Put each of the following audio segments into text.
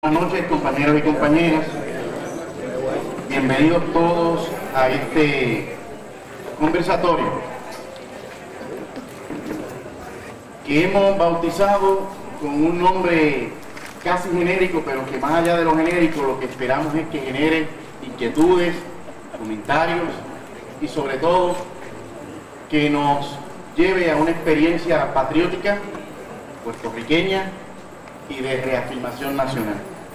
Buenas noches, compañeros y compañeras. Bienvenidos todos a este conversatorio que hemos bautizado con un nombre casi genérico, pero que más allá de lo genérico, lo que esperamos es que genere inquietudes, comentarios y sobre todo que nos lleve a una experiencia patriótica, puertorriqueña y de reafirmación nacional.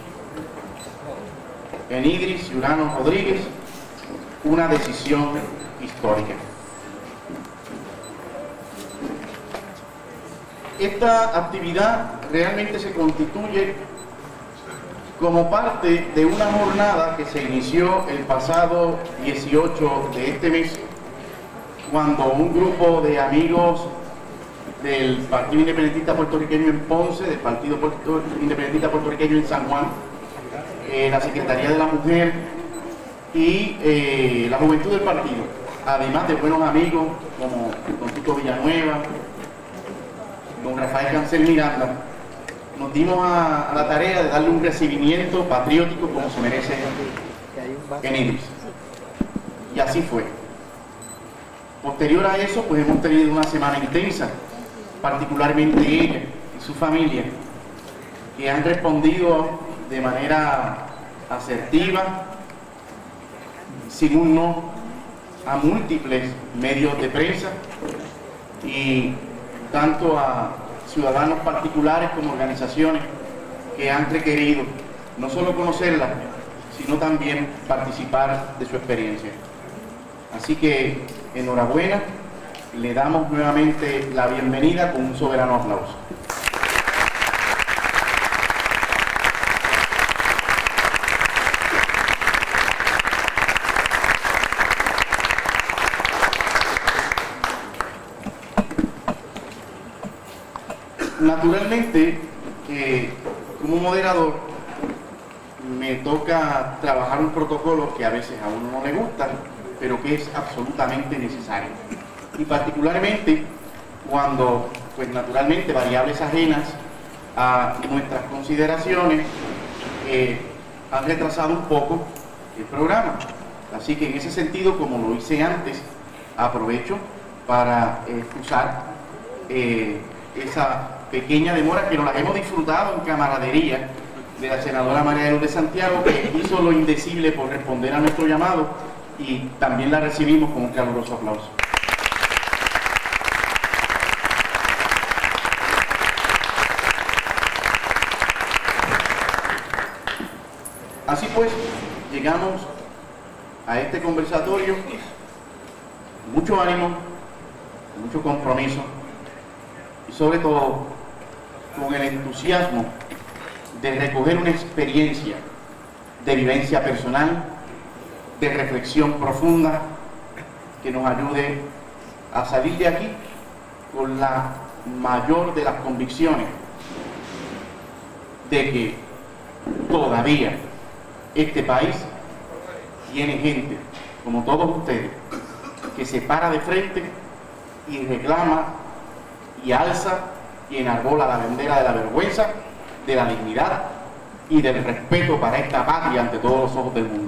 En Idris Urano Rodríguez, una decisión histórica. Esta actividad realmente se constituye como parte de una jornada que se inició el pasado 18 de este mes, cuando un grupo de amigos del Partido Independentista Puertorriqueño en Ponce, del Partido Independentista Puertorriqueño en San Juan, la Secretaría de la Mujer y la Juventud del Partido, además de buenos amigos como don Tito Villanueva, don Rafael Cancel Miranda, nos dimos a la tarea de darle un recibimiento patriótico como se merece en Idris. Y así fue. Posterior a eso, pues hemos tenido una semana intensa, particularmente ella y su familia, que han respondido de manera asertiva, sin un no, a múltiples medios de prensa y tanto a ciudadanos particulares como organizaciones que han requerido no solo conocerla, sino también participar de su experiencia. Así que enhorabuena, le damos nuevamente la bienvenida con un soberano aplauso. Naturalmente, como moderador, me toca trabajar un protocolo que a veces a uno no le gusta, pero que es absolutamente necesario. Y particularmente cuando, pues naturalmente, variables ajenas a nuestras consideraciones han retrasado un poco el programa. Así que en ese sentido, como lo hice antes, aprovecho para excusar esa pequeña demora que nos la hemos disfrutado en camaradería de la senadora María de Lourdes Santiago, que hizo lo indecible por responder a nuestro llamado, y también la recibimos con un caluroso aplauso. Así pues, llegamos a este conversatorio con mucho ánimo, con mucho compromiso y sobre todo con el entusiasmo de recoger una experiencia de vivencia personal, de reflexión profunda, que nos ayude a salir de aquí con la mayor de las convicciones de que todavía este país tiene gente como todos ustedes que se para de frente y reclama y alza y enarbola la bandera de la vergüenza, de la dignidad y del respeto para esta patria ante todos los ojos del mundo.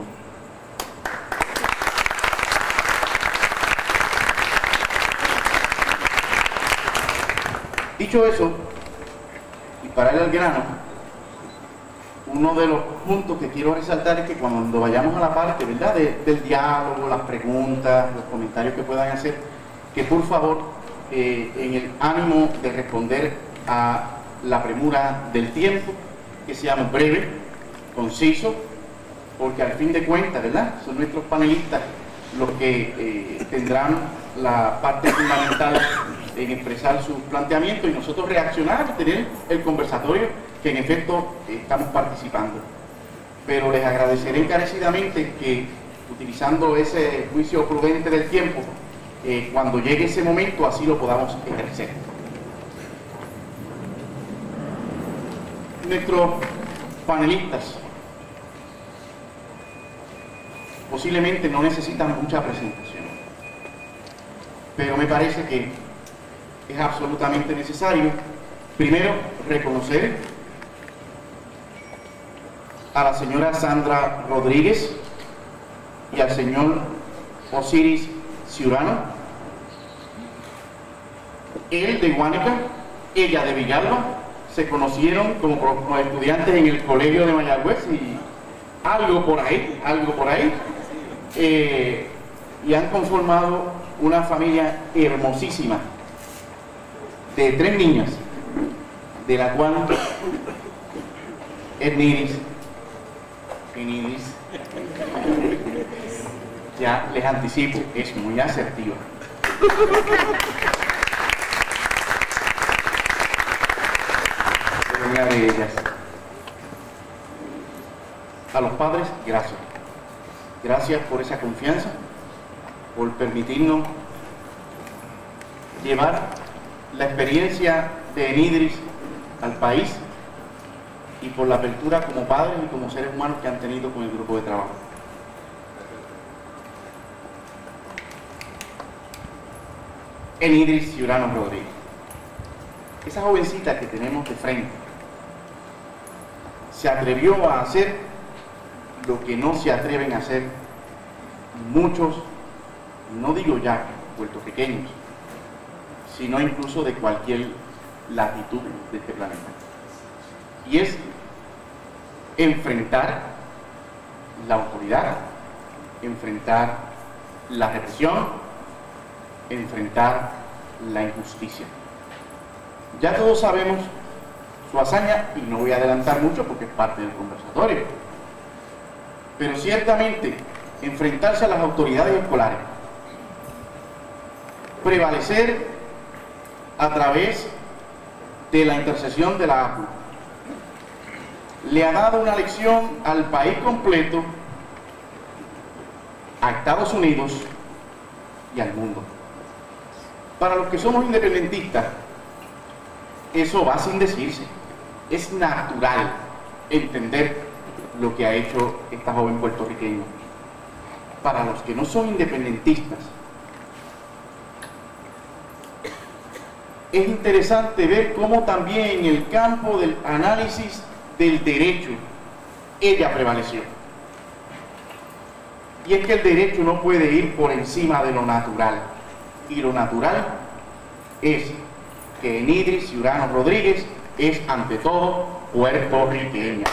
Dicho eso, y para ir al grano, uno de los puntos que quiero resaltar es que cuando vayamos a la parte, ¿verdad?, del diálogo, las preguntas, los comentarios que puedan hacer, que por favor, en el ánimo de responder a la premura del tiempo, que seamos breves, concisos, porque al fin de cuentas, ¿verdad?, son nuestros panelistas los que tendrán la parte fundamental en expresar sus planteamientos y nosotros reaccionar y tener el conversatorio que en efecto estamos participando. Pero les agradeceré encarecidamente que, utilizando ese juicio prudente del tiempo, cuando llegue ese momento así lo podamos ejercer. Nuestros panelistas posiblemente no necesitan mucha presentación, pero me parece que es absolutamente necesario, primero, reconocer a la señora Sandra Rodríguez y al señor Osiris Ciurano, él de Guánica, ella de Villalba, se conocieron como estudiantes en el colegio de Mayagüez y algo por ahí, y han conformado una familia hermosísima de 3 niñas, de la cual Enidris, ya les anticipo, es muy asertiva. Una de ellas. A los padres, gracias. Gracias por esa confianza, por permitirnos llevar la experiencia de Enidris al país y por la apertura como padres y como seres humanos que han tenido con el grupo de trabajo. Enidris Ciurano Rodríguez, esa jovencita que tenemos de frente, se atrevió a hacer lo que no se atreven a hacer muchos, no digo ya puertorriqueños, sino incluso de cualquier latitud de este planeta. Y es enfrentar la autoridad, enfrentar la represión, enfrentar la injusticia. Ya todos sabemos su hazaña y no voy a adelantar mucho porque es parte del conversatorio. Pero ciertamente enfrentarse a las autoridades escolares, prevalecer a través de la intercesión de la APU, le ha dado una lección al país completo, a Estados Unidos y al mundo. Para los que somos independentistas, eso va sin decirse. Es natural entender lo que ha hecho esta joven puertorriqueña. Para los que no son independentistas, es interesante ver cómo también en el campo del análisis del derecho ella prevaleció. Y es que el derecho no puede ir por encima de lo natural, y lo natural es que Enidris Ciurano Rodríguez es ante todo puertorriqueña.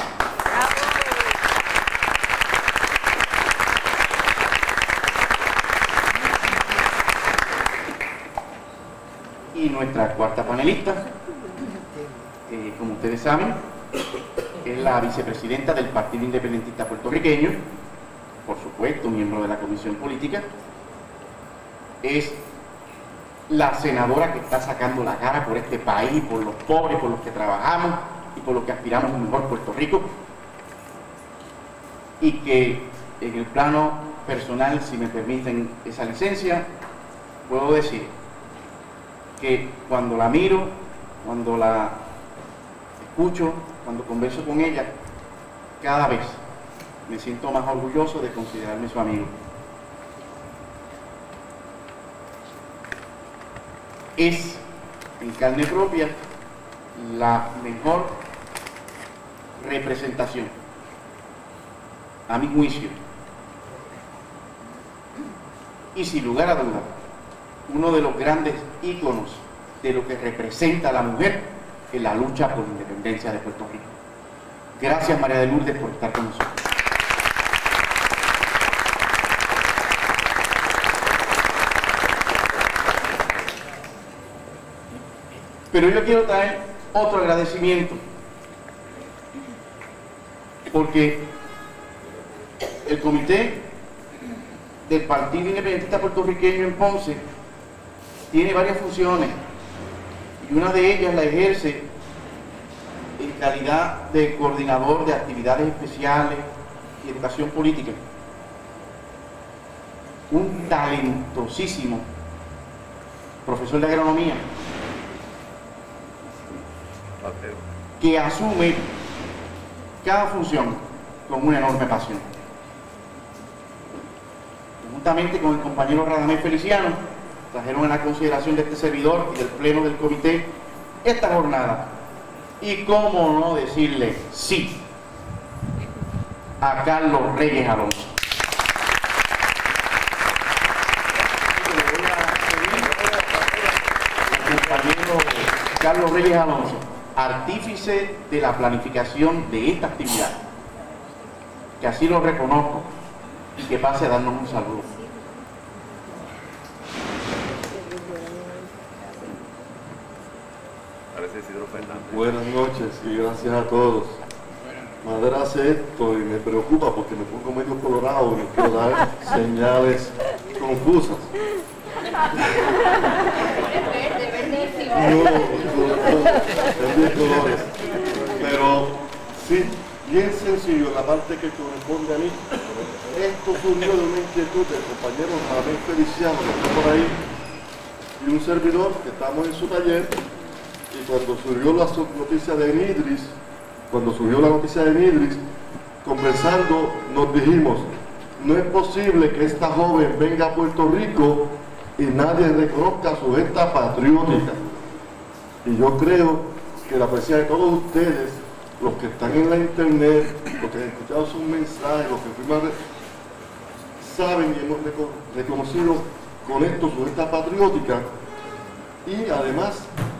Y nuestra cuarta panelista, como ustedes saben, es la vicepresidenta del Partido Independentista Puertorriqueño, por supuesto, miembro de la Comisión Política, es la senadora que está sacando la cara por este país, por los pobres, por los que trabajamos y por los que aspiramos a un mejor Puerto Rico, y que en el plano personal, si me permiten esa licencia, puedo decir que cuando la miro, cuando la escucho, cuando converso con ella, cada vez me siento más orgulloso de considerarme su amigo. Es, en carne propia, la mejor representación, a mi juicio, y sin lugar a duda, uno de los grandes íconos de lo que representa la mujer en la lucha por la independencia de Puerto Rico. Gracias, María de Lourdes, por estar con nosotros. Pero yo quiero traer otro agradecimiento, porque el comité del Partido Independentista Puertorriqueño en Ponce tiene varias funciones, y una de ellas la ejerce en calidad de coordinador de actividades especiales y educación política. Un talentosísimo profesor de agronomía que asume cada función con una enorme pasión. Juntamente con el compañero Radamés Feliciano, trajeron a la consideración de este servidor y del pleno del comité esta jornada. Y cómo no decirle sí. a Carlos Reyes Alonso. El compañero Carlos Reyes Alonso, artífice de la planificación de esta actividad, que así lo reconozco, y que pase a darnos un saludo. Buenas noches y gracias a todos. Madera hace esto y me preocupa porque me pongo medio colorado y quiero dar señales confusas. No, de colores. Pero sí, bien sencillo, la parte que corresponde a mí. Esto surgió de una inquietud del compañero Ramón Feliciano, que está por ahí, y un servidor que estamos en su taller. Y cuando surgió la noticia de Nidris, conversando, nos dijimos, no es posible que esta joven venga a Puerto Rico y nadie reconozca su gesta patriótica. Y yo creo que la presencia de todos ustedes, los que están en la internet, los que han escuchado sus mensajes, los que firman, saben y hemos reconocido con esto su gesta patriótica. Y además,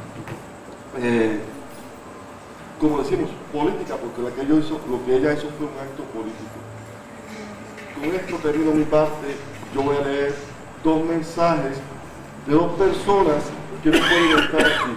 como decimos, política, porque lo que ella hizo fue un acto político. Con esto termino mi parte. Yo voy a leer dos mensajes de dos personas que no pueden estar aquí.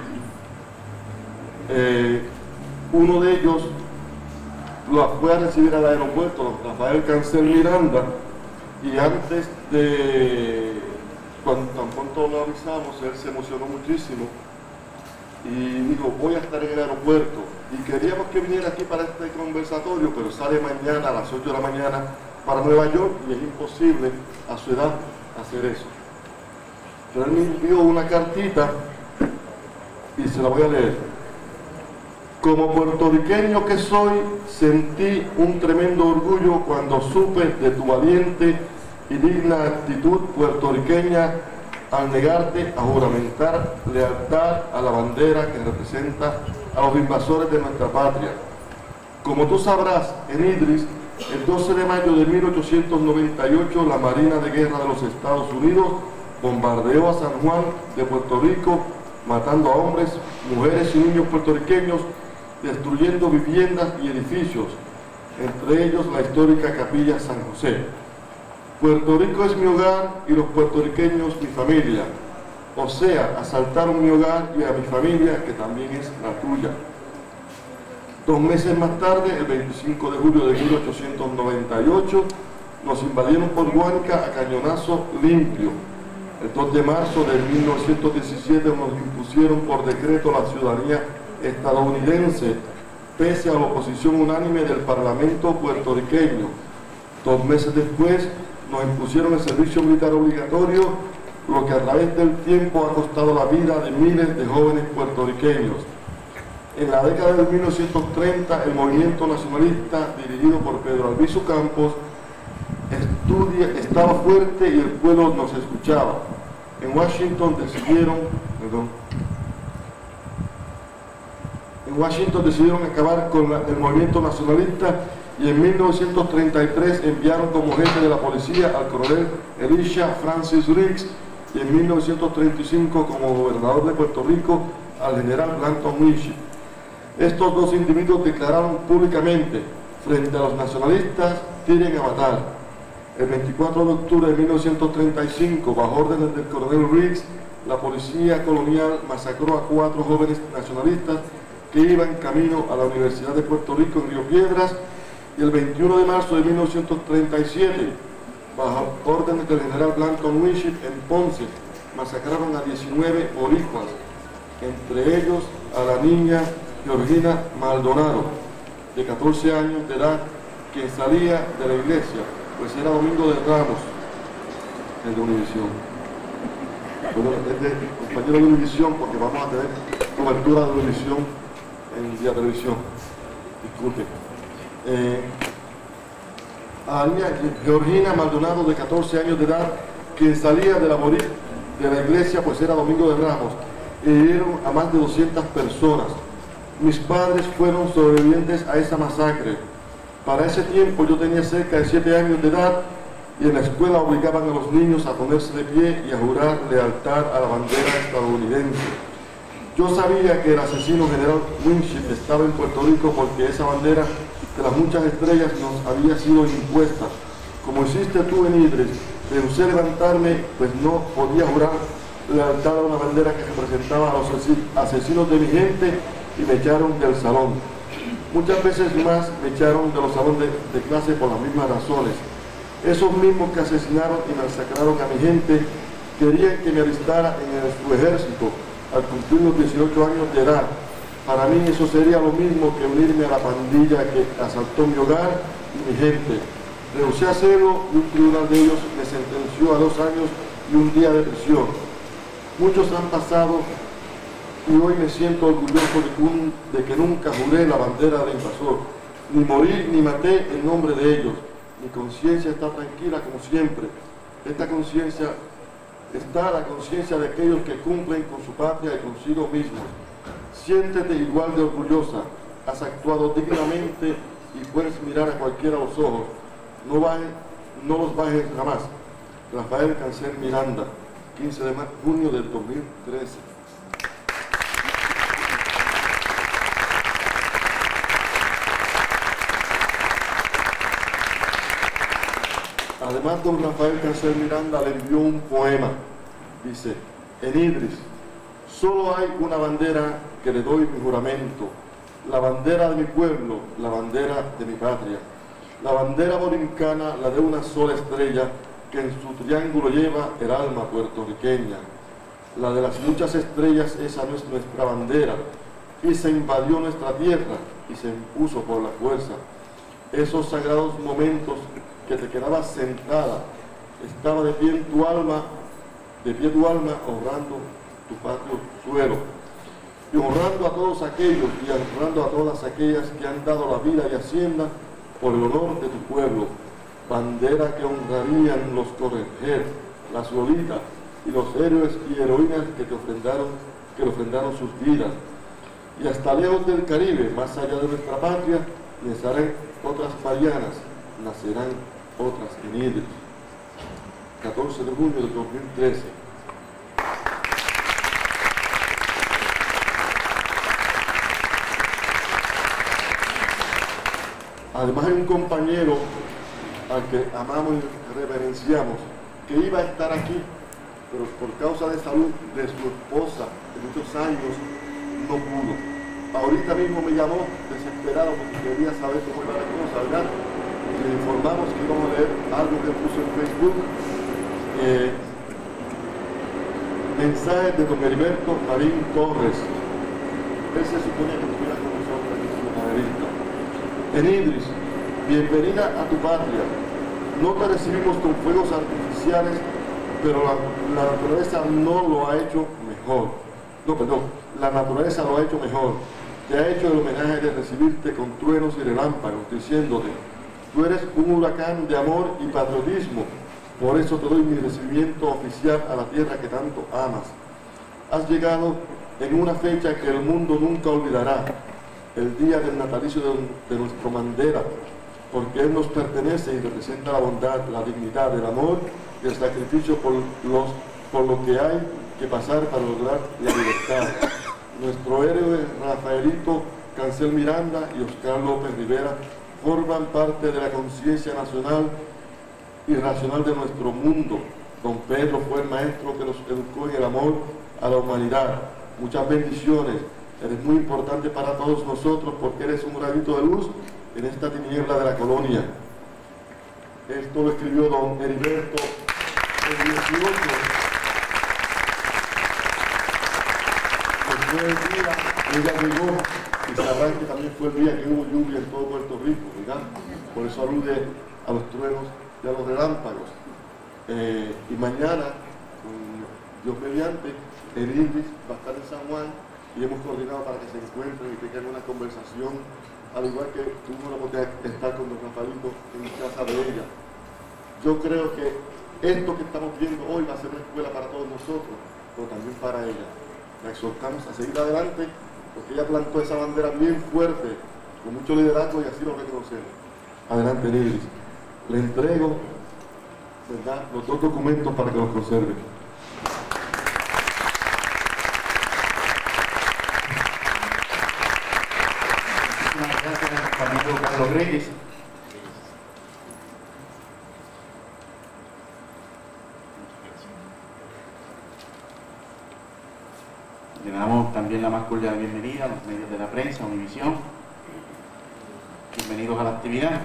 Uno de ellos lo fue a recibir al aeropuerto, Rafael Cancel Miranda, y antes de, cuando tan pronto lo avisamos, él se emocionó muchísimo y dijo, voy a estar en el aeropuerto, y queríamos que viniera aquí para este conversatorio, pero sale mañana a las 8 de la mañana para Nueva York y es imposible a su edad hacer eso. Pero él me envió una cartita y se la voy a leer. Como puertorriqueño que soy, sentí un tremendo orgullo cuando supe de tu valiente y digna actitud puertorriqueña al negarte a juramentar lealtad a la bandera que representa a los invasores de nuestra patria. Como tú sabrás, en Idris, el 12 de mayo de 1898, la Marina de Guerra de los Estados Unidos bombardeó a San Juan de Puerto Rico, matando a hombres, mujeres y niños puertorriqueños, destruyendo viviendas y edificios, entre ellos la histórica Capilla San José. Puerto Rico es mi hogar y los puertorriqueños mi familia. O sea, asaltaron mi hogar y a mi familia, que también es la tuya. 2 meses más tarde, el 25 de julio de 1898, nos invadieron por Guánica a cañonazo limpio. El 2 de marzo de 1917 nos impusieron por decreto la ciudadanía estadounidense, pese a la oposición unánime del Parlamento puertorriqueño. 2 meses después, nos impusieron el servicio militar obligatorio, lo que a través del tiempo ha costado la vida de miles de jóvenes puertorriqueños. En la década de 1930, el movimiento nacionalista, dirigido por Pedro Albizu Campos, estaba fuerte y el pueblo nos escuchaba. En Washington decidieron acabar con el movimiento nacionalista y en 1933 enviaron como jefe de la policía al coronel Elisha Francis Riggs y en 1935 como gobernador de Puerto Rico al general Blanton Winship. Estos dos individuos declararon públicamente frente a los nacionalistas: tiren a matar. El 24 de octubre de 1935, bajo órdenes del coronel Riggs, la policía colonial masacró a 4 jóvenes nacionalistas que iban camino a la Universidad de Puerto Rico en Río Piedras, y el 21 de marzo de 1937, bajo órdenes del general Blanton Winship en Ponce, masacraron a 19 boricuas, entre ellos a la niña Georgina Maldonado, de 14 años de edad, que salía de la iglesia, pues era domingo de Ramos, el de Univisión. Bueno, es de compañero de Univisión, porque vamos a tener cobertura de Univisión en Vía Televisión. Disculpe. A la niña Georgina Maldonado, de 14 años de edad, que salía de la iglesia, pues era domingo de Ramos, y hirieron a más de 200 personas. Mis padres fueron sobrevivientes a esa masacre. Para ese tiempo yo tenía cerca de 7 años de edad y en la escuela obligaban a los niños a ponerse de pie y a jurar lealtad a la bandera estadounidense. Yo sabía que el asesino general Winship estaba en Puerto Rico porque esa bandera de las muchas estrellas nos había sido impuesta. Como hiciste tú en Idris, rehusé levantarme, pues no podía jurar lealtad a una bandera que representaba a los asesinos de mi gente y me echaron del salón. Muchas veces más me echaron de los salones de clase por las mismas razones. Esos mismos que asesinaron y masacraron a mi gente querían que me alistara en su ejército al cumplir los 18 años de edad. Para mí eso sería lo mismo que unirme a la pandilla que asaltó mi hogar y mi gente. Rehusé hacerlo y un tribunal de ellos me sentenció a 2 años y un día de prisión. Muchos han pasado y hoy me siento orgulloso de que nunca juré la bandera del invasor, ni morí ni maté en nombre de ellos. Mi conciencia está tranquila como siempre. Esta conciencia está la conciencia de aquellos que cumplen con su patria y consigo mismos. Siéntete igual de orgullosa, has actuado dignamente y puedes mirar a cualquiera a los ojos. No los bajes jamás. Rafael Cancel Miranda, 15 de junio del 2013. Además, don Rafael Cancel Miranda le envió un poema. Dice: en Idris, solo hay una bandera que le doy mi juramento, la bandera de mi pueblo, la bandera de mi patria. La bandera borincana, la de una sola estrella, que en su triángulo lleva el alma puertorriqueña. La de las muchas estrellas, esa no es nuestra bandera, y se invadió nuestra tierra y se impuso por la fuerza. Esos sagrados momentos que te quedabas sentada, estaba de pie tu alma, honrando tu patrio suelo, y honrando a todos aquellos y honrando a todas aquellas que han dado la vida y hacienda por el honor de tu pueblo. Bandera que honrarían los Correger, las Lolitas y los héroes y heroínas que le ofrendaron sus vidas. Y hasta lejos del Caribe, más allá de nuestra patria, nacerán otras Marianas, nacerán otras en Idris. 14 de junio de 2013. Además hay un compañero al que amamos y reverenciamos, que iba a estar aquí, pero por causa de salud de su esposa de muchos años, no pudo. Ahorita mismo me llamó desesperado porque quería saber cómo iba la cosa, ¿verdad? Le informamos que íbamos a leer algo que puso en Facebook. Mensajes de don Heriberto Marín Torres. Él se suponía que estuviera con nosotros en su maderista. En Idris, bienvenida a tu patria. No te recibimos con fuegos artificiales, pero la naturaleza no lo ha hecho mejor. La naturaleza lo ha hecho mejor. Te ha hecho el homenaje de recibirte con truenos y relámpagos, diciéndote: tú eres un huracán de amor y patriotismo, por eso te doy mi recibimiento oficial a la tierra que tanto amas. Has llegado en una fecha que el mundo nunca olvidará, el día del natalicio de nuestro Mandela, porque él nos pertenece y representa la bondad, la dignidad, el amor y el sacrificio por lo que hay que pasar para lograr la libertad. Nuestro héroe Rafaelito Cancel Miranda y Oscar López Rivera forman parte de la conciencia nacional y racional de nuestro mundo. Don Pedro fue el maestro que nos educó en el amor a la humanidad. Muchas bendiciones. Eres muy importante para todos nosotros porque eres un granito de luz en esta tiniebla de la colonia. Esto lo escribió don Heriberto el 18. Después del día, ella llegó y se arranque también fue el día que hubo lluvia en todo Puerto Rico, ¿verdad? Por eso alude a los truenos y a los relámpagos. Y mañana, con Dios mediante, el Idris va a estar en San Juan y hemos coordinado para que se encuentren y tengan una conversación, al igual que tuvo la oportunidad de estar con don Rafaelito en casa de ella. Yo creo que esto que estamos viendo hoy va a ser una escuela para todos nosotros, pero también para ella. La exhortamos a seguir adelante porque ella plantó esa bandera bien fuerte, con mucho liderazgo y así lo reconocemos. Adelante, Nidris. Le entrego, ¿verdad?, los dos documentos para que los conserve. Muchísimas gracias, amigo Carlos Reyes. Le damos también la más cordial bienvenida a los medios de la prensa, Univisión. Bienvenidos a la actividad.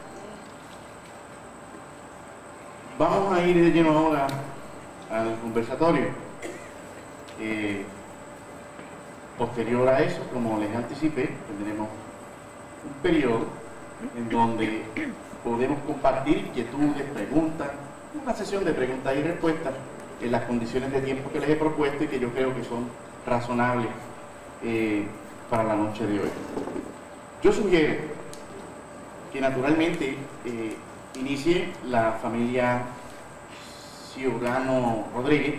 Vamos a ir de lleno ahora al conversatorio. Posterior a eso, como les anticipé, tendremos un periodo en donde podemos compartir inquietudes, preguntas, una sesión de preguntas y respuestas en las condiciones de tiempo que les he propuesto y que yo creo que son razonables para la noche de hoy. Yo sugiero que naturalmente inicie la familia Ciudadano Rodríguez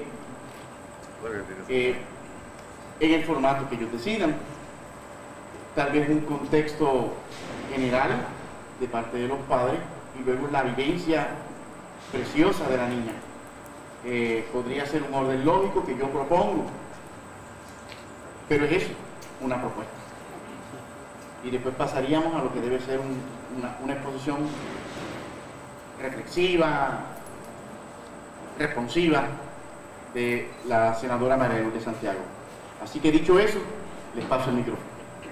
en el formato que ellos decidan, tal vez un contexto general de parte de los padres y luego la vivencia preciosa de la niña. Podría ser un orden lógico que yo propongo, pero es eso, una propuesta. Y después pasaríamos a lo que debe ser una exposición reflexiva, responsiva de la senadora María de Santiago. Así que dicho eso, les paso el micrófono.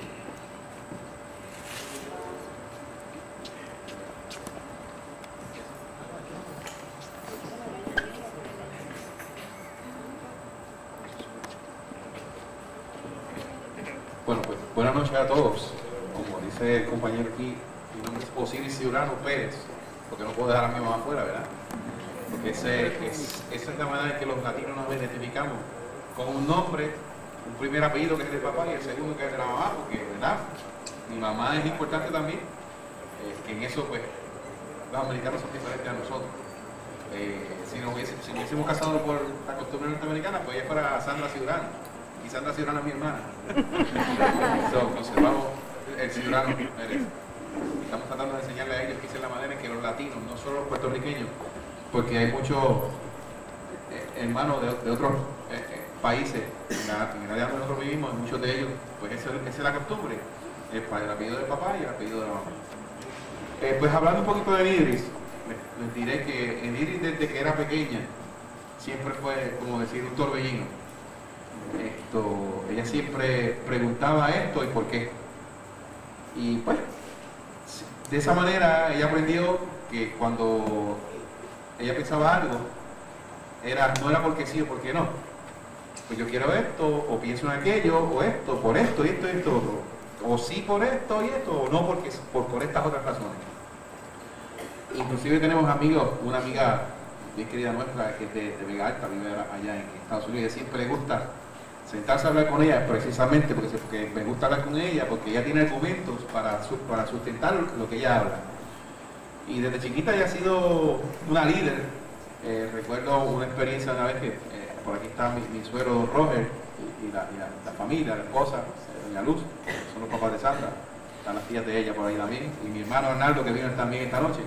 Bueno, pues buenas noches a todos. Como dice el compañero aquí, mi nombre es Osiris Ciudadano Pérez, porque no puedo dejar a mi mamá afuera, ¿verdad? Porque esa es la manera en que los latinos nos identificamos, con un nombre, un primer apellido que es del papá y el segundo que es de la mamá, porque, ¿verdad? Mi mamá es importante también, que en eso, pues, los americanos son diferentes a nosotros. Si nos hubiésemos casado por la costumbre norteamericana, pues ella fuera Sandra Ciudadano, y Sandra Ciudadano es mi hermana. Conservamos el Ciudadano Pérez. Estamos tratando de enseñarle a ellos que esa es la manera en que los latinos, no solo los puertorriqueños, porque hay muchos hermanos de otros países en el área donde nosotros vivimos, muchos de ellos, pues esa es la costumbre, el apellido del papá y el apellido de la mamá. Pues hablando un poquito de Nidris, les diré que Nidris desde que era pequeña siempre fue, como decir, un torbellino. Ella siempre preguntaba esto y por qué. Y pues, de esa manera ella aprendió que cuando ella pensaba algo, no era porque sí o porque no. Pues yo quiero esto, o pienso en aquello, o esto, por esto y esto y esto otro. O sí por esto y esto, o no porque por estas otras razones. Inclusive tenemos amigos, una amiga bien querida nuestra que es de Vega Alta, vive allá en Estados Unidos, y siempre le gusta sentarse a hablar con ella precisamente porque me gusta hablar con ella, porque ella tiene argumentos para sustentar lo que ella habla. Y desde chiquita ella ha sido una líder. Recuerdo una experiencia una vez que por aquí está mi suegro Roger y la familia, la esposa, doña Luz, son los papás de Sandra, están las tías de ella por ahí también, y mi hermano Arnaldo que vino también esta noche.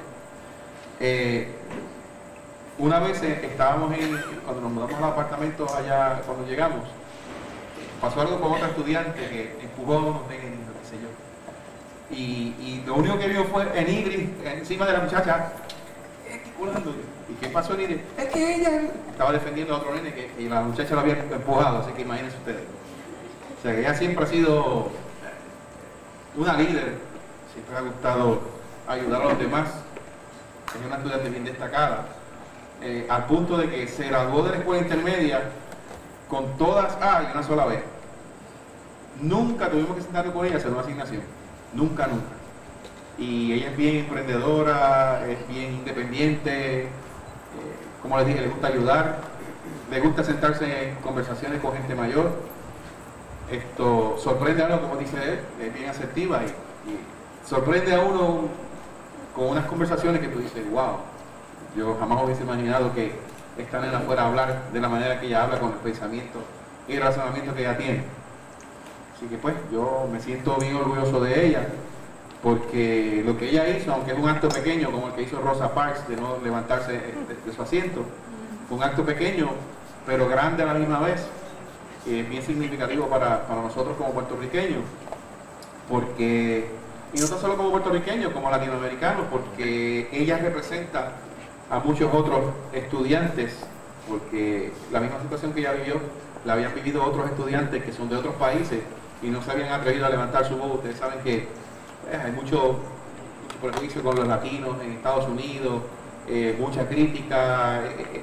Una vez estábamos cuando nos mudamos al apartamento allá, cuando llegamos, pasó algo con otra estudiante que empujó, qué sé yo. Y lo único que vio fue en Nidris encima de la muchacha, gesticulando. ¿Y qué pasó en Nidris? Es que ella estaba defendiendo a otro nene y la muchacha lo había empujado, así que imagínense ustedes. O sea, que ella siempre ha sido una líder, siempre le ha gustado ayudar a los demás. Es una estudiante bien destacada, al punto de que se graduó de la escuela intermedia con todas A y una sola B. Nunca tuvimos que sentarnos con ella a hacer una asignación. Nunca, nunca. Y ella es bien emprendedora, es bien independiente, como les dije, le gusta ayudar, le gusta sentarse en conversaciones con gente mayor. Sorprende a uno, como dice él, es bien asertiva y sorprende a uno con unas conversaciones que tú dices, wow, yo jamás hubiese imaginado que esta nena fuera a hablar de la manera que ella habla, con el pensamiento y el razonamiento que ella tiene. Así que pues yo me siento bien orgulloso de ella, porque lo que ella hizo, aunque es un acto pequeño, como el que hizo Rosa Parks, de no levantarse de su asiento, fue un acto pequeño, pero grande a la misma vez, bien significativo para nosotros como puertorriqueños, porque, y no tan solo como puertorriqueños, como latinoamericanos, porque ella representa a muchos otros estudiantes, porque la misma situación que ella vivió, la habían vivido otros estudiantes que son de otros países y no se habían atrevido a levantar su voz. Ustedes saben que hay mucho prejuicio con los latinos en Estados Unidos, mucha crítica,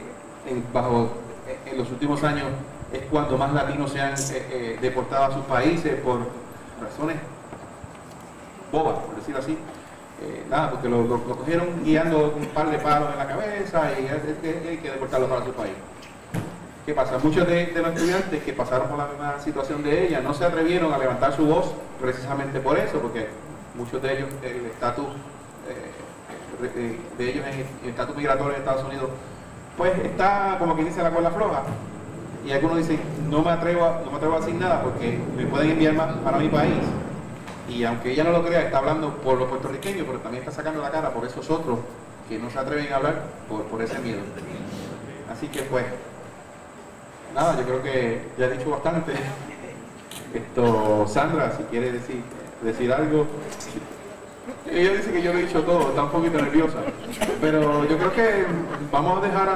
en los últimos años es cuando más latinos se han deportado a sus países por razones bobas, por decirlo así. Nada, porque lo cogieron guiando un par de palos en la cabeza y hay que deportarlo para su país. ¿Qué pasa? Muchos de los estudiantes que pasaron por la misma situación de ella no se atrevieron a levantar su voz precisamente por eso, porque muchos de ellos, el estatus de ellos en el estatus migratorio en Estados Unidos, pues está como quien dice la cuerda floja. Y algunos dicen, no me atrevo a decir nada porque me pueden enviar más para mi país. Y aunque ella no lo crea, está hablando por los puertorriqueños, pero también está sacando la cara por esos otros que no se atreven a hablar por ese miedo. Así que pues, nada, yo creo que ya he dicho bastante. Sandra, si quiere decir algo. Ella dice que yo lo he dicho todo, está un poquito nerviosa. Pero yo creo que vamos a dejar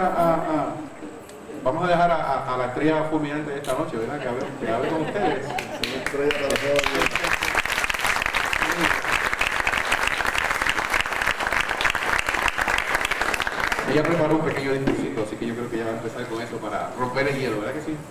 a la estrella fulminante de esta noche, ¿verdad? Que hable con ustedes. Ella preparó un pequeño discursito, así que yo creo que ella va a empezar con eso para romper el hielo, ¿verdad que sí?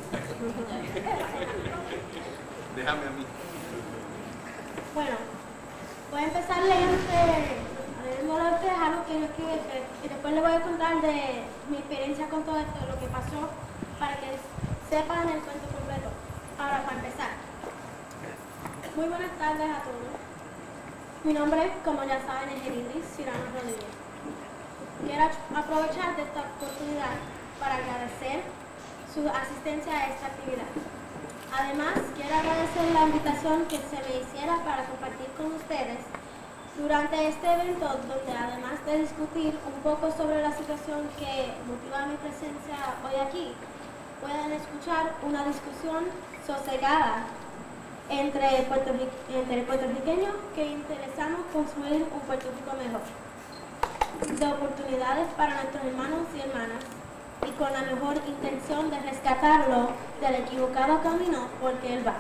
Déjame a mí. Bueno, voy a empezar leyéndole a ustedes algo que yo escribí, y después les voy a contar de mi experiencia con todo esto, lo que pasó, para que sepan el cuento completo. Ahora, para empezar, muy buenas tardes a todos. Mi nombre, como ya saben, es Elidris Cirano Rodríguez. Quiero aprovechar de esta oportunidad para agradecer su asistencia a esta actividad. Además, quiero agradecer la invitación que se me hiciera para compartir con ustedes durante este evento, donde además de discutir un poco sobre la situación que motiva mi presencia hoy aquí, puedan escuchar una discusión sosegada entre puertorriqueños que interesamos construir un Puerto Rico mejor, de oportunidades para nuestros hermanos y hermanas, y con la mejor intención de rescatarlo del equivocado camino porque él va.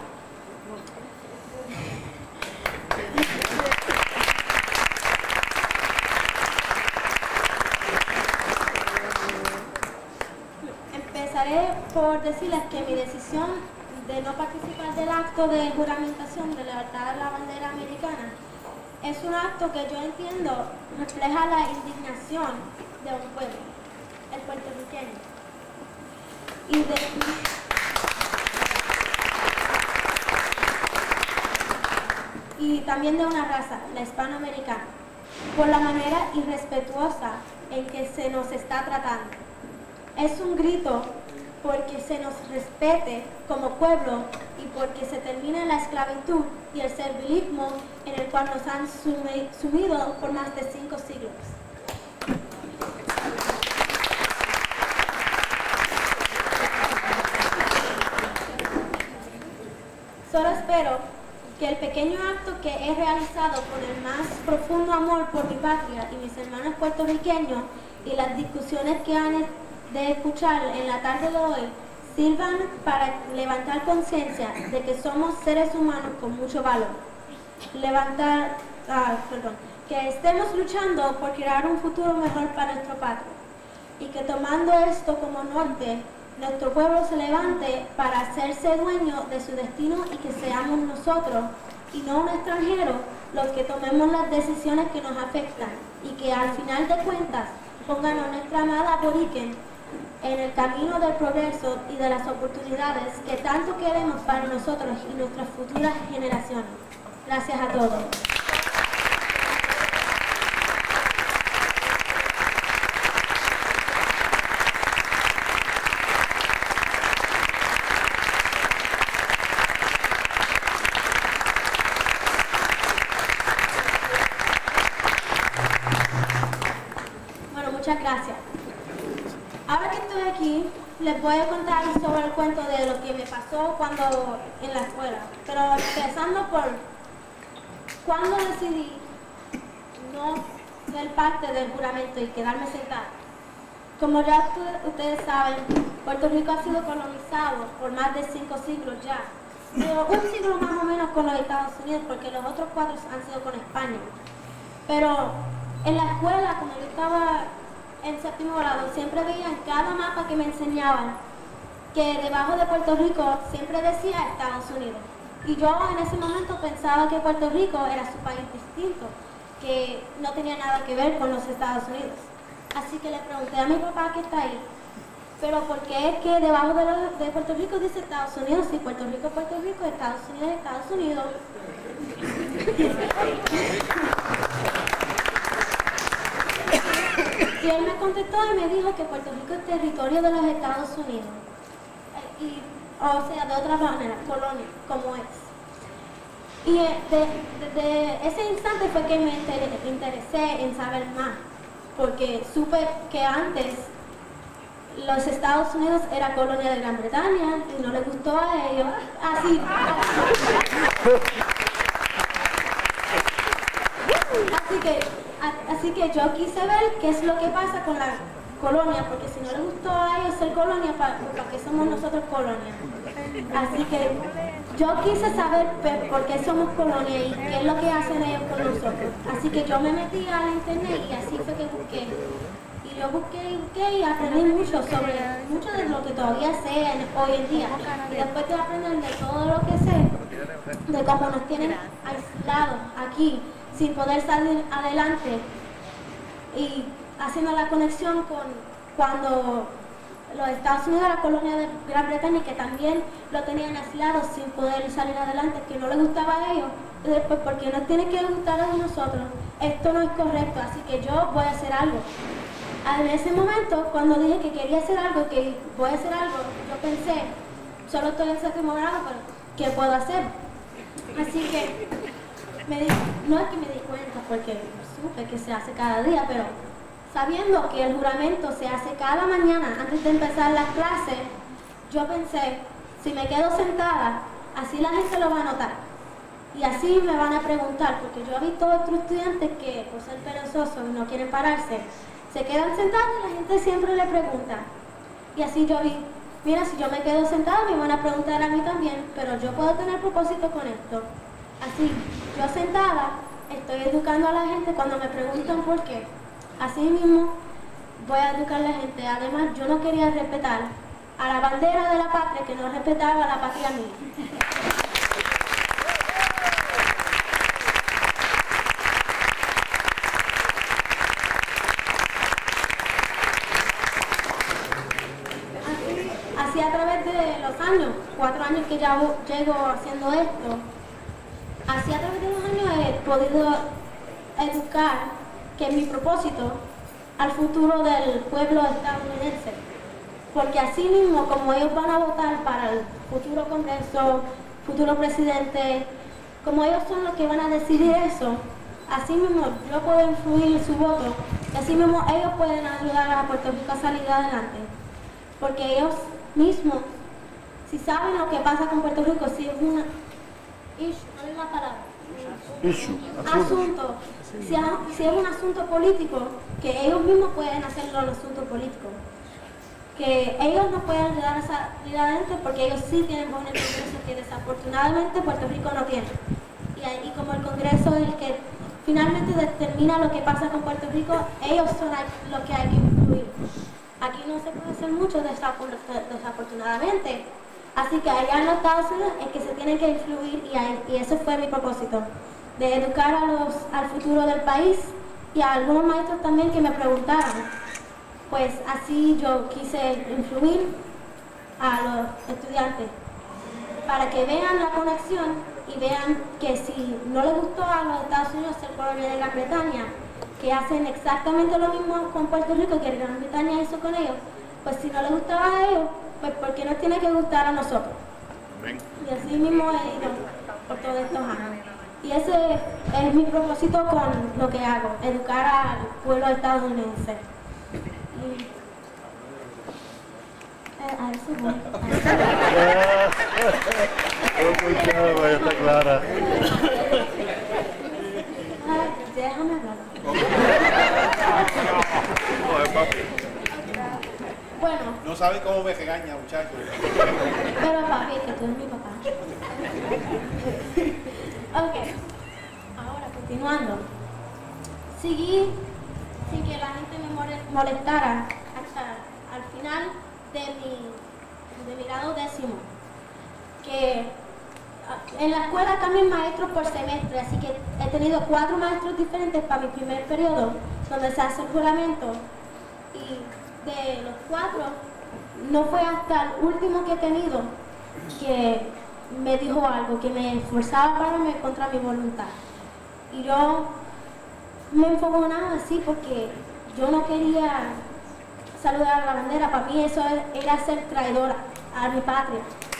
Empezaré por decirles que mi decisión de no participar del acto de juramentación de levantar la bandera americana es un acto que yo entiendo refleja la indignación de un pueblo, el puertorriqueño, y también de una raza, la hispanoamericana, por la manera irrespetuosa en que se nos está tratando. Es un grito porque se nos respete como pueblo y porque se termine la esclavitud y el servilismo en el cual nos han sumido por más de 5 siglos. Solo espero que el pequeño acto que he realizado con el más profundo amor por mi patria y mis hermanos puertorriqueños y las discusiones que han de escuchar en la tarde de hoy sirvan para levantar conciencia de que somos seres humanos con mucho valor. Que estemos luchando por crear un futuro mejor para nuestro patria y que tomando esto como norte, nuestro pueblo se levante para hacerse dueño de su destino y que seamos nosotros y no un extranjero los que tomemos las decisiones que nos afectan y que al final de cuentas pongan a nuestra amada aborigen en el camino del progreso y de las oportunidades que tanto queremos para nosotros y nuestras futuras generaciones. Gracias a todos. Muchas gracias. Ahora que estoy aquí, les voy a contar sobre el cuento de lo que me pasó cuando en la escuela. Pero empezando por cuando decidí no ser parte del juramento y quedarme sentada. Como ya ustedes saben, Puerto Rico ha sido colonizado por más de 5 siglos ya. Pero un siglo más o menos con los Estados Unidos, porque los otros 4 han sido con España. Pero en la escuela, cuando yo estaba en 7º grado, siempre veía en cada mapa que me enseñaban que debajo de Puerto Rico siempre decía Estados Unidos. Y yo en ese momento pensaba que Puerto Rico era su país distinto, que no tenía nada que ver con los Estados Unidos. Así que le pregunté a mi papá que está ahí, pero ¿por qué es que debajo de Puerto Rico dice Estados Unidos? Si Puerto Rico, Puerto Rico, Estados Unidos, Estados Unidos. Y él me contestó y me dijo que Puerto Rico es territorio de los Estados Unidos. O sea, de otra manera, colonia, como es. Y desde ese instante fue que me interesé en saber más, porque supe que antes los Estados Unidos era colonia de Gran Bretaña y no les gustó a ellos. Así que yo quise ver qué es lo que pasa con la colonia, porque si no les gustó a ellos ser colonia, ¿para qué somos nosotros colonia? Así que yo quise saber por qué somos colonia y qué es lo que hacen ellos con nosotros. Así que yo me metí a la internet y así fue que busqué. Y yo busqué y aprendí mucho de lo que todavía sé hoy en día. Y después de aprender de todo lo que sé, de cómo nos tienen aislados aquí, sin poder salir adelante, y haciendo la conexión con cuando los Estados Unidos era colonia de Gran Bretaña y que también lo tenían aislado sin poder salir adelante, que no les gustaba a ellos, pues porque no tiene que gustar a nosotros, esto no es correcto, así que yo voy a hacer algo. En ese momento, cuando dije que quería hacer algo, que voy a hacer algo, yo pensé, solo estoy en 7º grado, pero ¿qué puedo hacer? Así que no es que me di cuenta porque supe que se hace cada día, pero sabiendo que el juramento se hace cada mañana antes de empezar las clases, yo pensé, si me quedo sentada, así la gente lo va a notar. Y así me van a preguntar, porque yo he visto otros estudiantes que por ser perezosos y no quieren pararse, se quedan sentados y la gente siempre le pregunta. Y así yo vi, mira, si yo me quedo sentada me van a preguntar a mí también, pero yo puedo tener propósito con esto. Así, yo sentada, estoy educando a la gente cuando me preguntan por qué. Así mismo voy a educar a la gente. Además, yo no quería respetar a la bandera de la patria que no respetaba a la patria mía. Así a través de los años, 4 años que ya llego haciendo esto, así a través de los años he podido educar, que es mi propósito, al futuro del pueblo estadounidense. Porque así mismo, como ellos van a votar para el futuro Congreso, futuro presidente, como ellos son los que van a decidir eso, así mismo yo puedo influir su voto, y así mismo ellos pueden ayudar a Puerto Rico a salir adelante. Porque ellos mismos, si saben lo que pasa con Puerto Rico, si es una asunto, si es un asunto político, que ellos mismos pueden hacerlo un asunto político. Que ellos no pueden ayudar a salir adelante porque ellos sí tienen voz en el Congreso, que desafortunadamente Puerto Rico no tiene. Y como el Congreso es el que finalmente determina lo que pasa con Puerto Rico, ellos son los que hay que influir. Aquí no se puede hacer mucho desafortunadamente. Así que allá en los Estados Unidos es que se tienen que influir y ese fue mi propósito, de educar al futuro del país y a algunos maestros también que me preguntaron. Pues así yo quise influir a los estudiantes para que vean la conexión y vean que si no les gustó a los Estados Unidos ser colonia de Gran Bretaña, que hacen exactamente lo mismo con Puerto Rico que Gran Bretaña hizo con ellos, pues si no les gustaba a ellos, pues ¿por qué nos tiene que gustar a nosotros? Y así mismo he ido por todos estos años. Y ese es mi propósito con lo que hago, educar al pueblo estadounidense. A eso voy. Ya está clara. Déjame hablar. Bueno, No saben cómo me regaña, muchachos. pero papi, que tú eres mi papá. Ok, ahora continuando. Seguí sin que la gente me molestara hasta al final de mi grado 10º. Que en la escuela cambian maestros por semestre, así que he tenido 4 maestros diferentes para mi primer periodo, donde se hace el juramento. Y de los 4, no fue hasta el último que he tenido que me dijo algo, que me forzaba a pararme contra mi voluntad. Y yo me enfogonaba así porque yo no quería saludar a la bandera. Para mí eso era ser traidora a mi patria.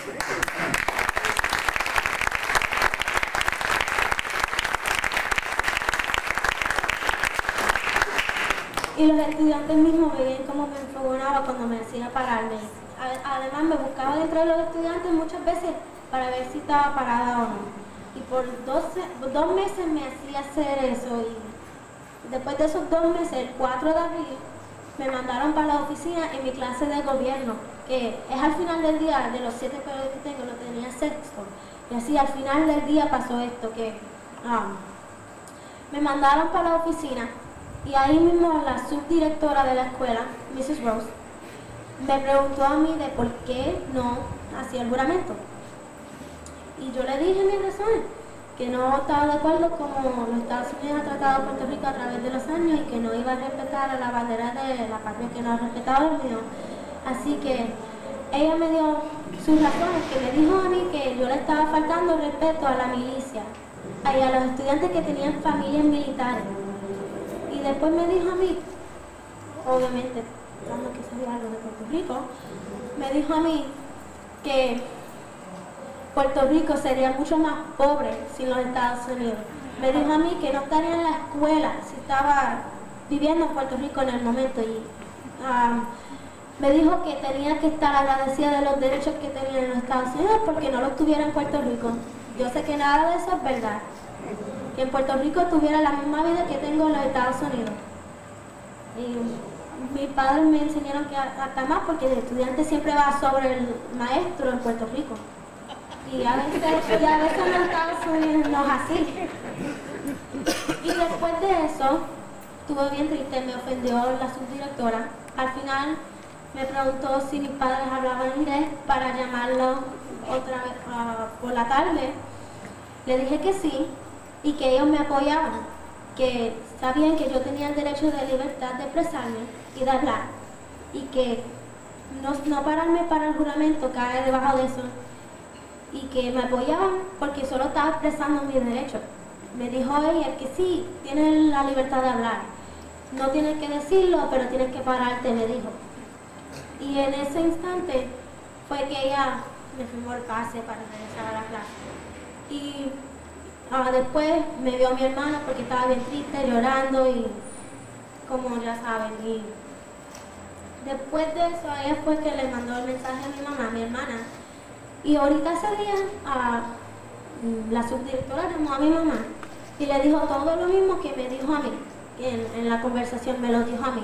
Y los estudiantes mismos veían cómo me enfogonaba cuando me hacía pararme. Además me buscaba dentro de los estudiantes muchas veces para ver si estaba parada o no. Y por 2 meses me hacía hacer eso. Y después de esos 2 meses, el 4 de abril, me mandaron para la oficina en mi clase de gobierno, que es al final del día, de los 7 periodos que tengo, lo tenía sexto. Y así al final del día pasó esto, que me mandaron para la oficina. Y ahí mismo la subdirectora de la escuela, Mrs. Rose, me preguntó a mí de por qué no hacía el juramento. Y yo le dije mis razones, que no estaba de acuerdo como los Estados Unidos han tratado a Puerto Rico a través de los años y que no iba a respetar a la bandera de la patria que no ha respetado el mío. Así que ella me dio sus razones, que me dijo a mí que yo le estaba faltando respeto a la milicia y a los estudiantes que tenían familias militares. Y después me dijo a mí, obviamente, dando que sabía algo de Puerto Rico, me dijo a mí que Puerto Rico sería mucho más pobre sin los Estados Unidos. Me dijo a mí que no estaría en la escuela si estaba viviendo en Puerto Rico en el momento. Y me dijo que tenía que estar agradecida de los derechos que tenía en los Estados Unidos porque no los tuviera en Puerto Rico. Yo sé que nada de eso es verdad. Que en Puerto Rico tuviera la misma vida que tengo en los Estados Unidos. Y mis padres me enseñaron que hasta más porque el estudiante siempre va sobre el maestro en Puerto Rico. Y a veces en los Estados Unidos no es así. Y después de eso, estuve bien triste, me ofendió la subdirectora. Al final me preguntó si mis padres hablaban inglés para llamarlo otra vez por la tarde. Le dije que sí y que ellos me apoyaban, que sabían que yo tenía el derecho de libertad de expresarme y de hablar y que no pararme para el juramento cae debajo de eso y que me apoyaban porque solo estaba expresando mis derechos. Me dijo ella que sí, tienes la libertad de hablar, no tienes que decirlo, pero tienes que pararte, me dijo. Y en ese instante fue que ella me firmó el pase para regresar a la clase. Y después me vio a mi hermana porque estaba bien triste, llorando y como ya saben. Y después de eso, ella fue que le mandó el mensaje a mi mamá, a mi hermana. Y ahorita ese día la subdirectora llamó a mi mamá y le dijo todo lo mismo que me dijo a mí. En la conversación me lo dijo a mí.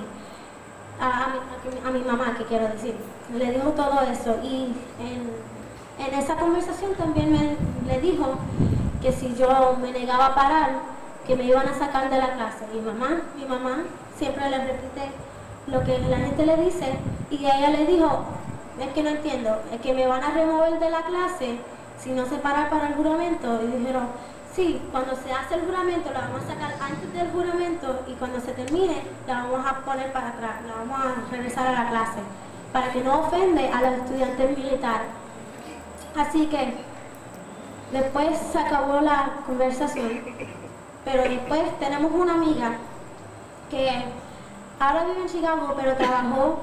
A mi mamá, que quiero decir. Le dijo todo eso y en esa conversación también le dijo que si yo me negaba a parar, que me iban a sacar de la clase. Mi mamá siempre le repite lo que la gente le dice y ella le dijo, es que no entiendo, es que me van a remover de la clase si no se para el juramento. Y dijeron, sí, cuando se hace el juramento la vamos a sacar antes del juramento y cuando se termine la vamos a poner para atrás, la vamos a regresar a la clase para que no ofende a los estudiantes militares. Así que después se acabó la conversación, pero después tenemos una amiga que ahora vive en Chicago, pero trabajó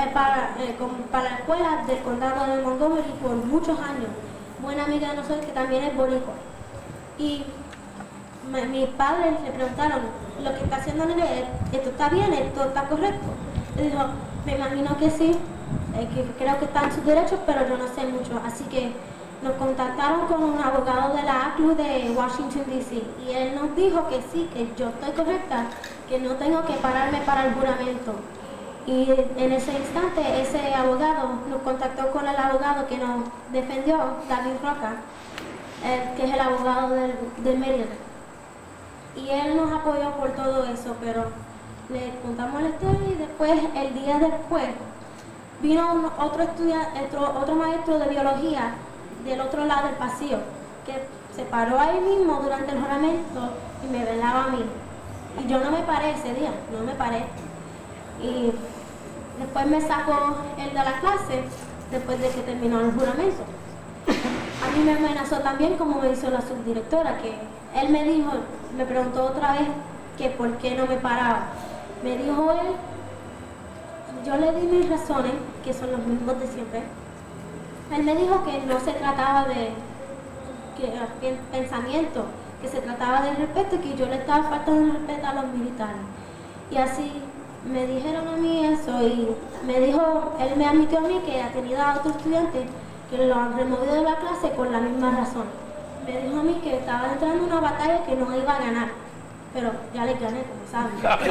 para la escuela del condado de Montgomery por muchos años. Buena amiga de nosotros que también es boricua. Y mis padres le preguntaron, lo que está haciendo Nere, esto está bien, esto está correcto. Él dijo, me imagino que sí, que creo que está en sus derechos, pero yo no sé mucho. Así que nos contactaron con un abogado de la ACLU de Washington, D.C. y él nos dijo que sí, que yo estoy correcta, que no tengo que pararme para el juramento. Y en ese instante, ese abogado nos contactó con el abogado que nos defendió, David Roca, que es el abogado de Maryland. Y él nos apoyó por todo eso, pero le contamos la historia y después, el día después, vino otro maestro de biología del otro lado del pasillo, que se paró ahí mismo durante el juramento y me velaba a mí. Y yo no me paré ese día, no me paré. Y después me sacó él de la clase, después de que terminó el juramento. A mí me amenazó también, como me hizo la subdirectora, que él me dijo, me preguntó otra vez que por qué no me paraba. Me dijo él, yo le di mis razones, que son los mismos de siempre. Él me dijo que no se trataba de pensamiento, que se trataba de respeto y que yo le estaba faltando el respeto a los militares. Y así me dijeron a mí eso y me dijo, él me admitió a mí que ha tenido a otros estudiantes que lo han removido de la clase por la misma razón. Me dijo a mí que estaba entrando en una batalla que no iba a ganar, pero ya le gané, como saben.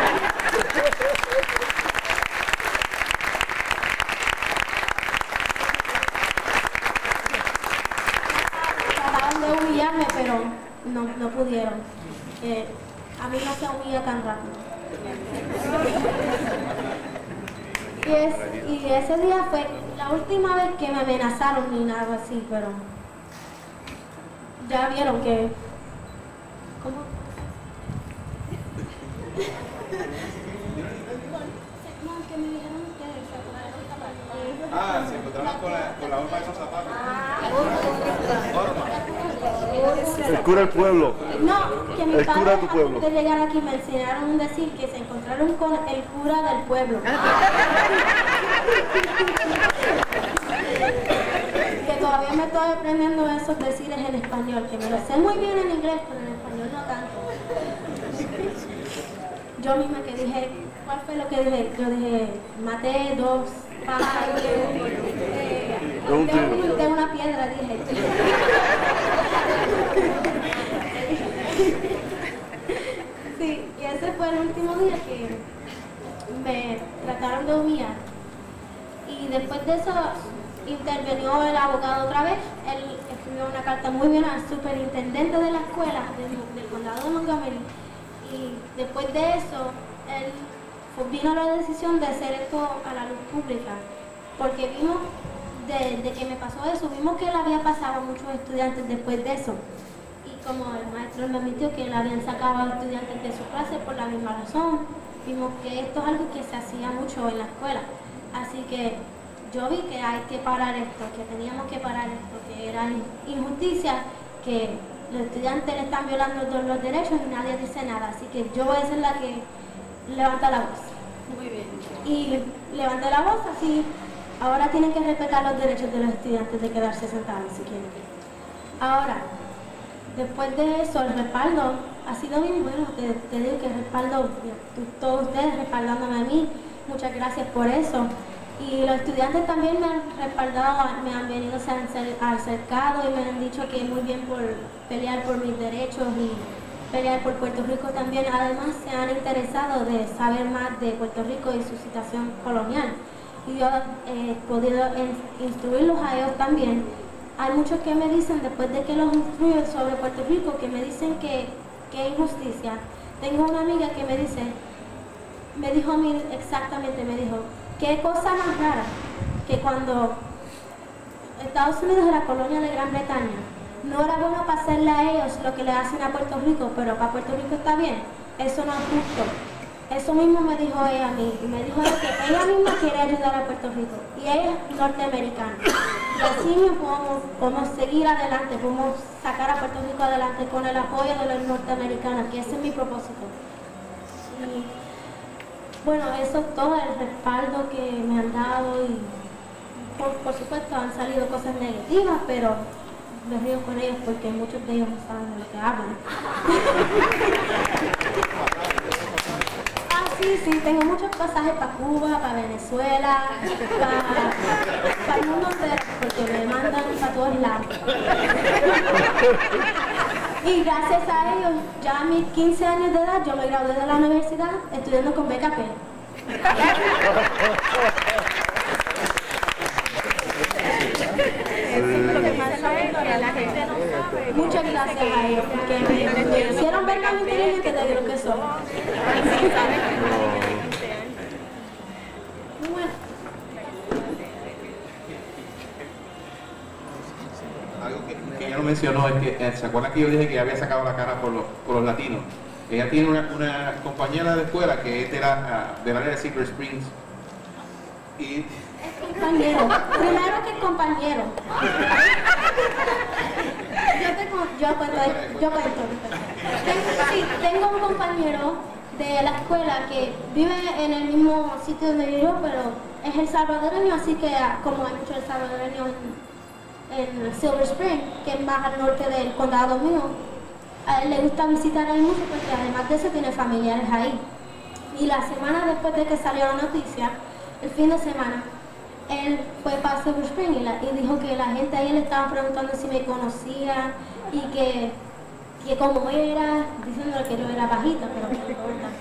Trataban de humillarme, pero no pudieron. A mí no se humilla tan rápido. Y ese día fue la última vez que me amenazaron ni nada así, pero ya vieron que... ¿Cómo? No, que me dijeron ustedes, se acordaron esta parte. Se encontraron con la horma de esos zapatos. El cura del pueblo. No, que mi El padre cura de tu pueblo. antes de llegar aquí me enseñaron a decir que se encontraron con el cura del pueblo. Que todavía me estoy aprendiendo esos decires en español, que me lo sé muy bien en inglés, pero en español no tanto. Yo misma que dije, ¿cuál fue lo que dije? Yo dije, maté 2 pájaros de una piedra, dije. Sí, y ese fue el último día que me trataron de humillar. Y después de eso intervenió el abogado otra vez. Él escribió una carta muy bien al superintendente de la escuela del condado de Montgomery. Y después de eso, él vino a la decisión de hacer esto a la luz pública. Porque vimos, de que me pasó eso, vimos que le había pasado a muchos estudiantes después de eso. Y como el maestro me admitió que le habían sacado a estudiantes de su clase por la misma razón, vimos que esto es algo que se hacía mucho en la escuela. Así que yo vi que hay que parar esto, que teníamos que parar esto, que era injusticia, que los estudiantes le están violando todos los derechos y nadie dice nada. Así que yo voy a ser la que levanta la voz. Muy bien. Y levanté la voz, así ahora tienen que respetar los derechos de los estudiantes de quedarse sentados si quieren. Ahora, después de eso, el respaldo ha sido bien bueno. Te digo que el respaldo, todos ustedes respaldándome a mí, muchas gracias por eso. Y los estudiantes también me han respaldado, me han venido acercado y me han dicho que muy bien por pelear por mis derechos y pelear por Puerto Rico también. Además, se han interesado de saber más de Puerto Rico y su situación colonial. Y yo he podido instruirlos a ellos también. Hay muchos que me dicen, después de que los instruyo sobre Puerto Rico, que me dicen que injusticia. Tengo una amiga que me dijo a mí exactamente, me dijo, qué cosa más rara, que cuando Estados Unidos era colonia de Gran Bretaña, no era bueno para hacerle a ellos lo que le hacen a Puerto Rico, pero para Puerto Rico está bien. Eso no es justo. Eso mismo me dijo ella a mí, y me dijo que ella misma quiere ayudar a Puerto Rico, y ella es norteamericana. Y así mismo podemos seguir adelante, podemos sacar a Puerto Rico adelante con el apoyo de los norteamericanos, que ese es mi propósito. Y bueno, eso es todo el respaldo que me han dado, y por supuesto han salido cosas negativas, pero me río con ellos porque muchos de ellos no saben de lo que hablan. Sí, tengo muchos pasajes para Cuba, para Venezuela, para el mundo entero, porque me mandan para todos lados. Y gracias a ellos, ya a mis 15 años de edad, yo me gradué de la universidad estudiando con beca Pell. Muchas gracias a ellos, porque me hicieron ver más inteligente de lo que soy. Bueno. Algo que ella no mencionó es que, ¿se acuerdan que yo dije que había sacado la cara por los latinos? Ella tiene una compañera de escuela que es del área de Silver Springs. Y Compañero, primero que compañero. Yo cuento. Tengo un compañero de la escuela que vive en el mismo sitio donde vivo yo, pero es el salvadoreño, así que como hay muchos salvadoreños en Silver Spring, que es más al norte del condado mío, a él le gusta visitar ahí mucho porque además de eso tiene familiares ahí. Y la semana después de que salió la noticia, el fin de semana, él fue para Silver Spring y dijo que la gente ahí le estaba preguntando si me conocía y que cómo era, diciéndole que yo era bajita, pero no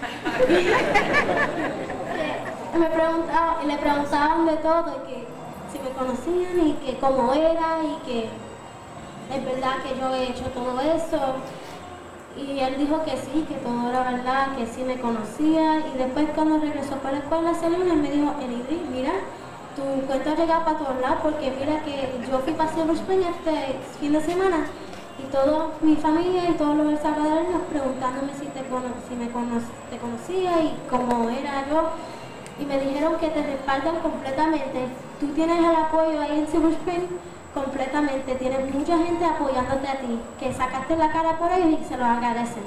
importa. Le preguntaban de todo, y que si me conocían y que cómo era y que es verdad que yo he hecho todo eso. Y él dijo que sí, que todo era verdad, que sí me conocía. Y después cuando regresó para la escuela ese lunes me dijo, Enidri, mira, tu cuento ha llegado para todos lados porque mira que yo fui para Silver Spring este fin de semana y toda mi familia y todos los salvadoreños preguntándome si te conocía y cómo era yo. Y me dijeron que te respaldan completamente. Tú tienes el apoyo ahí en Silver Spring completamente. Tienes mucha gente apoyándote a ti, que sacaste la cara por ellos y se lo agradecen.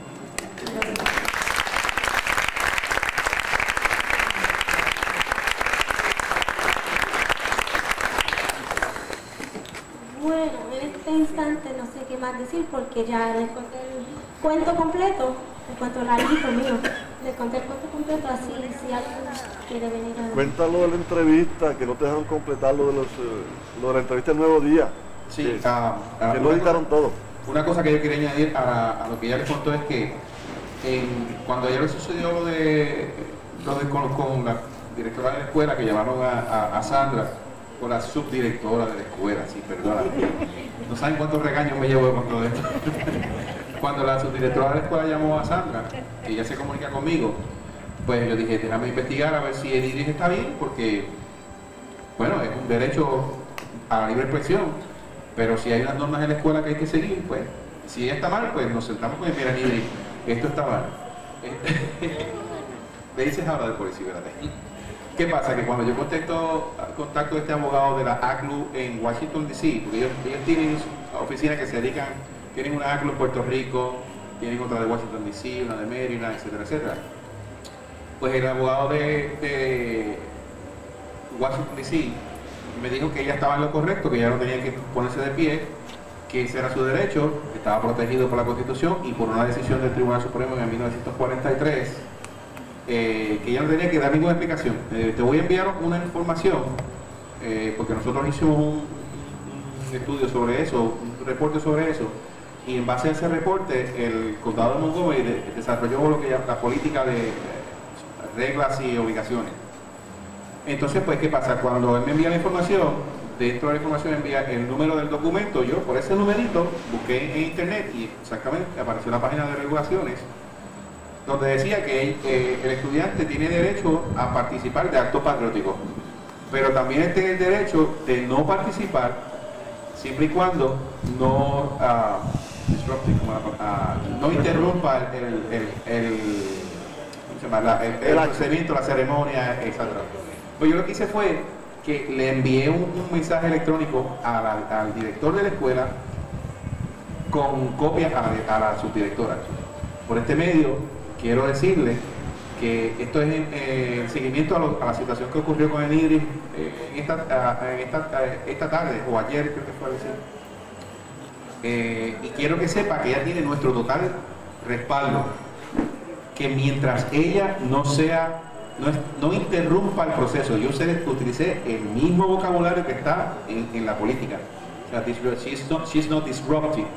Bueno, en este instante no sé qué más decir porque ya les conté el cuento completo, el cuento larguito mío. Les conté el cuento completo, así si alguien quiere venir a ver. Cuéntalo de la entrevista, que no te dejaron completar lo de la entrevista del Nuevo Día. sí, Que no editaron todo. una cosa que yo quería añadir a lo que ella les contó es que cuando ayer le sucedió lo de con la directora de la escuela, que llamaron a Sandra, o la subdirectora de la escuela, sí, perdóname. No saben cuántos regaños me llevo con todo esto. Cuando la subdirectora de la escuela llamó a Sandra, que ella se comunica conmigo, pues yo dije, déjame investigar a ver si el IRIS está bien, porque, bueno, es un derecho a la libre expresión, pero si hay unas normas en la escuela que hay que seguir, pues, si ella está mal, pues nos sentamos con el mira, IRIS, esto está mal. Le dices ahora del policía, ¿verdad? ¿Qué pasa? Que cuando yo contacto a este abogado de la ACLU en Washington, D.C., porque ellos tienen oficinas que se dedican, tienen una ACLU en Puerto Rico, tienen otra de Washington, D.C., una de Maryland, etcétera, etcétera. Pues el abogado de Washington, D.C. me dijo que ella estaba en lo correcto, que ella no tenía que ponerse de pie, que ese era su derecho, que estaba protegido por la Constitución y por una decisión del Tribunal Supremo en 1943, que ella no tenía que dar ninguna explicación. Te voy a enviar una información, porque nosotros hicimos un estudio sobre eso, un reporte sobre eso, y en base a ese reporte el condado de Montgomery desarrolló lo que llama la política de reglas y obligaciones. Entonces, pues, ¿qué pasa? Cuando él me envía la información, dentro de la información envía el número del documento, yo por ese numerito busqué en internet y exactamente apareció la página de regulaciones, donde decía que el estudiante tiene derecho a participar de actos patrióticos, pero también tiene el derecho de no participar siempre y cuando no no interrumpa el procedimiento, la ceremonia, etc. Pues yo lo que hice fue que le envié un mensaje electrónico al director de la escuela con copia a la subdirectora. Por este medio quiero decirle que esto es en seguimiento a la situación que ocurrió con el IRIS esta tarde, o ayer creo que fue decir. Y quiero que sepa que ella tiene nuestro total respaldo, que mientras ella no interrumpa el proceso, yo utilicé el mismo vocabulario que está en la política. O sea, she's not disrupting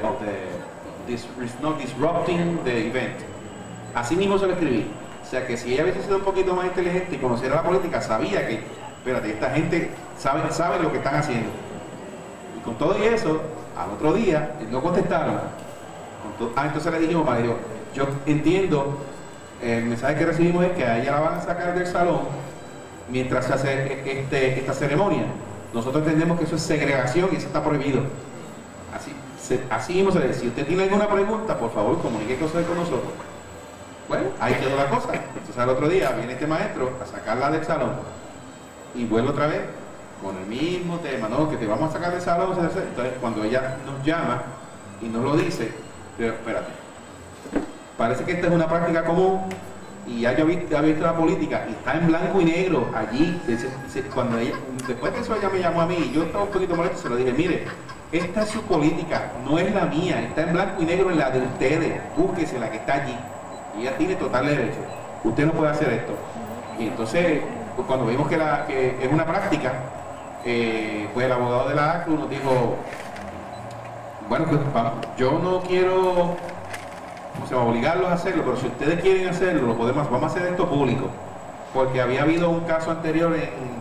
not disrupting the event. Así mismo se lo escribí. O sea, que si ella hubiese sido un poquito más inteligente y conociera la política, sabía que, espérate, esta gente sabe lo que están haciendo. Y con todo y eso, al otro día, no contestaron. Entonces le dijimos, Mario, yo entiendo, el mensaje que recibimos es que a ella la van a sacar del salón mientras se hace esta ceremonia. Nosotros entendemos que eso es segregación y eso está prohibido. Así mismo se le dice, si usted tiene alguna pregunta, por favor, comunique cosas con nosotros. Bueno, ahí quedó la cosa. Entonces al otro día viene este maestro a sacarla del salón y vuelve otra vez con el mismo tema, ¿no? Que te vamos a sacar del salón. Entonces cuando ella nos llama y nos lo dice, pero espérate, parece que esta es una práctica común y ya yo he visto la política y está en blanco y negro allí. Cuando ella, después de eso ella me llamó a mí y yo estaba un poquito molesto, se lo dije, mire, esta es su política, no es la mía, está en blanco y negro en la de ustedes, búsquese la que está allí. Y ella tiene total derecho, usted no puede hacer esto. Y entonces, pues cuando vimos que es una práctica, pues el abogado de la ACLU nos dijo, bueno, pues yo no quiero obligarlos a hacerlo, pero si ustedes quieren hacerlo, vamos a hacer esto público. Porque había habido un caso anterior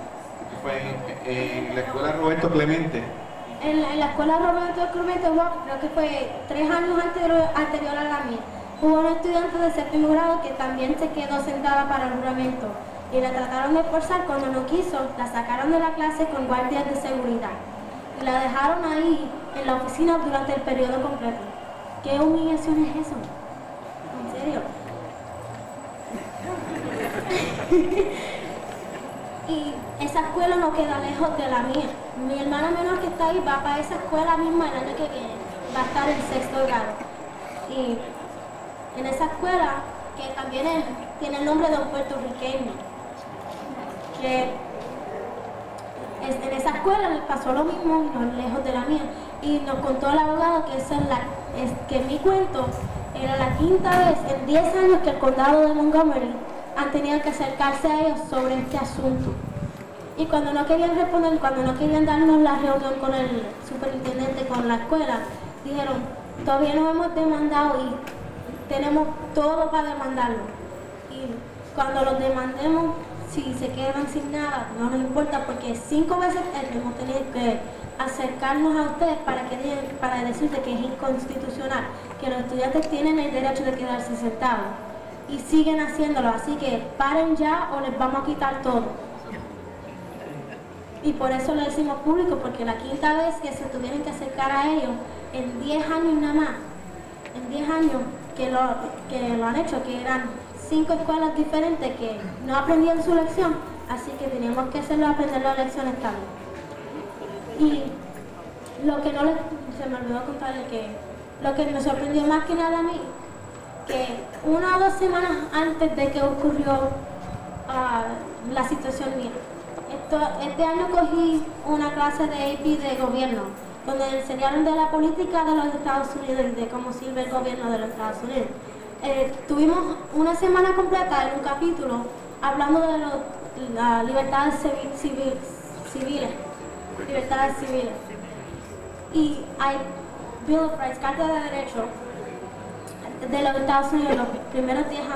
en la escuela Roberto Clemente. En la escuela Roberto Clemente, creo que fue 3 años anterior a la mía, hubo una estudiante de 7º grado que también se quedó sentada para el juramento y la trataron de forzar. Cuando no quiso, la sacaron de la clase con guardias de seguridad y la dejaron ahí en la oficina durante el periodo completo. ¿Qué humillación es eso? ¿En serio? Y esa escuela no queda lejos de la mía. Mi hermana menor que está ahí va para esa escuela misma el año que viene. Va a estar en 6º grado. Y en esa escuela, que también tiene el nombre de un puertorriqueño, que en esa escuela le pasó lo mismo, no lejos de la mía. Y nos contó el abogado que que mi cuento era la 5ª vez en 10 años que el condado de Montgomery han tenido que acercarse a ellos sobre este asunto. Y cuando no querían responder, cuando no querían darnos la reunión con el superintendente, con la escuela, dijeron, todavía no hemos demandado y tenemos todo para demandarlo. Y cuando los demandemos, si se quedan sin nada, no nos importa, porque 5 veces hemos tenido que acercarnos a ustedes para decirte que es inconstitucional, que los estudiantes tienen el derecho de quedarse sentados. Y siguen haciéndolo, así que paren ya o les vamos a quitar todo. Y por eso lo decimos público, porque la 5ª vez que se tuvieron que acercar a ellos, en 10 años nada más, en 10 años que lo han hecho, que eran 5 escuelas diferentes que no aprendían su lección, así que teníamos que hacerlo aprender las lecciones también. Y lo que se me olvidó contarles que lo que me sorprendió más que nada a mí, que 1 o 2 semanas antes de que ocurrió la situación mía, este año cogí una clase de AP de gobierno, donde enseñaron de la política de los Estados Unidos y de cómo sirve el gobierno de los Estados Unidos. Tuvimos una semana completa en un capítulo hablando de las libertades civiles. Libertades civiles. Y hay Bill of Rights, Carta de Derecho de los Estados Unidos, los primeros 10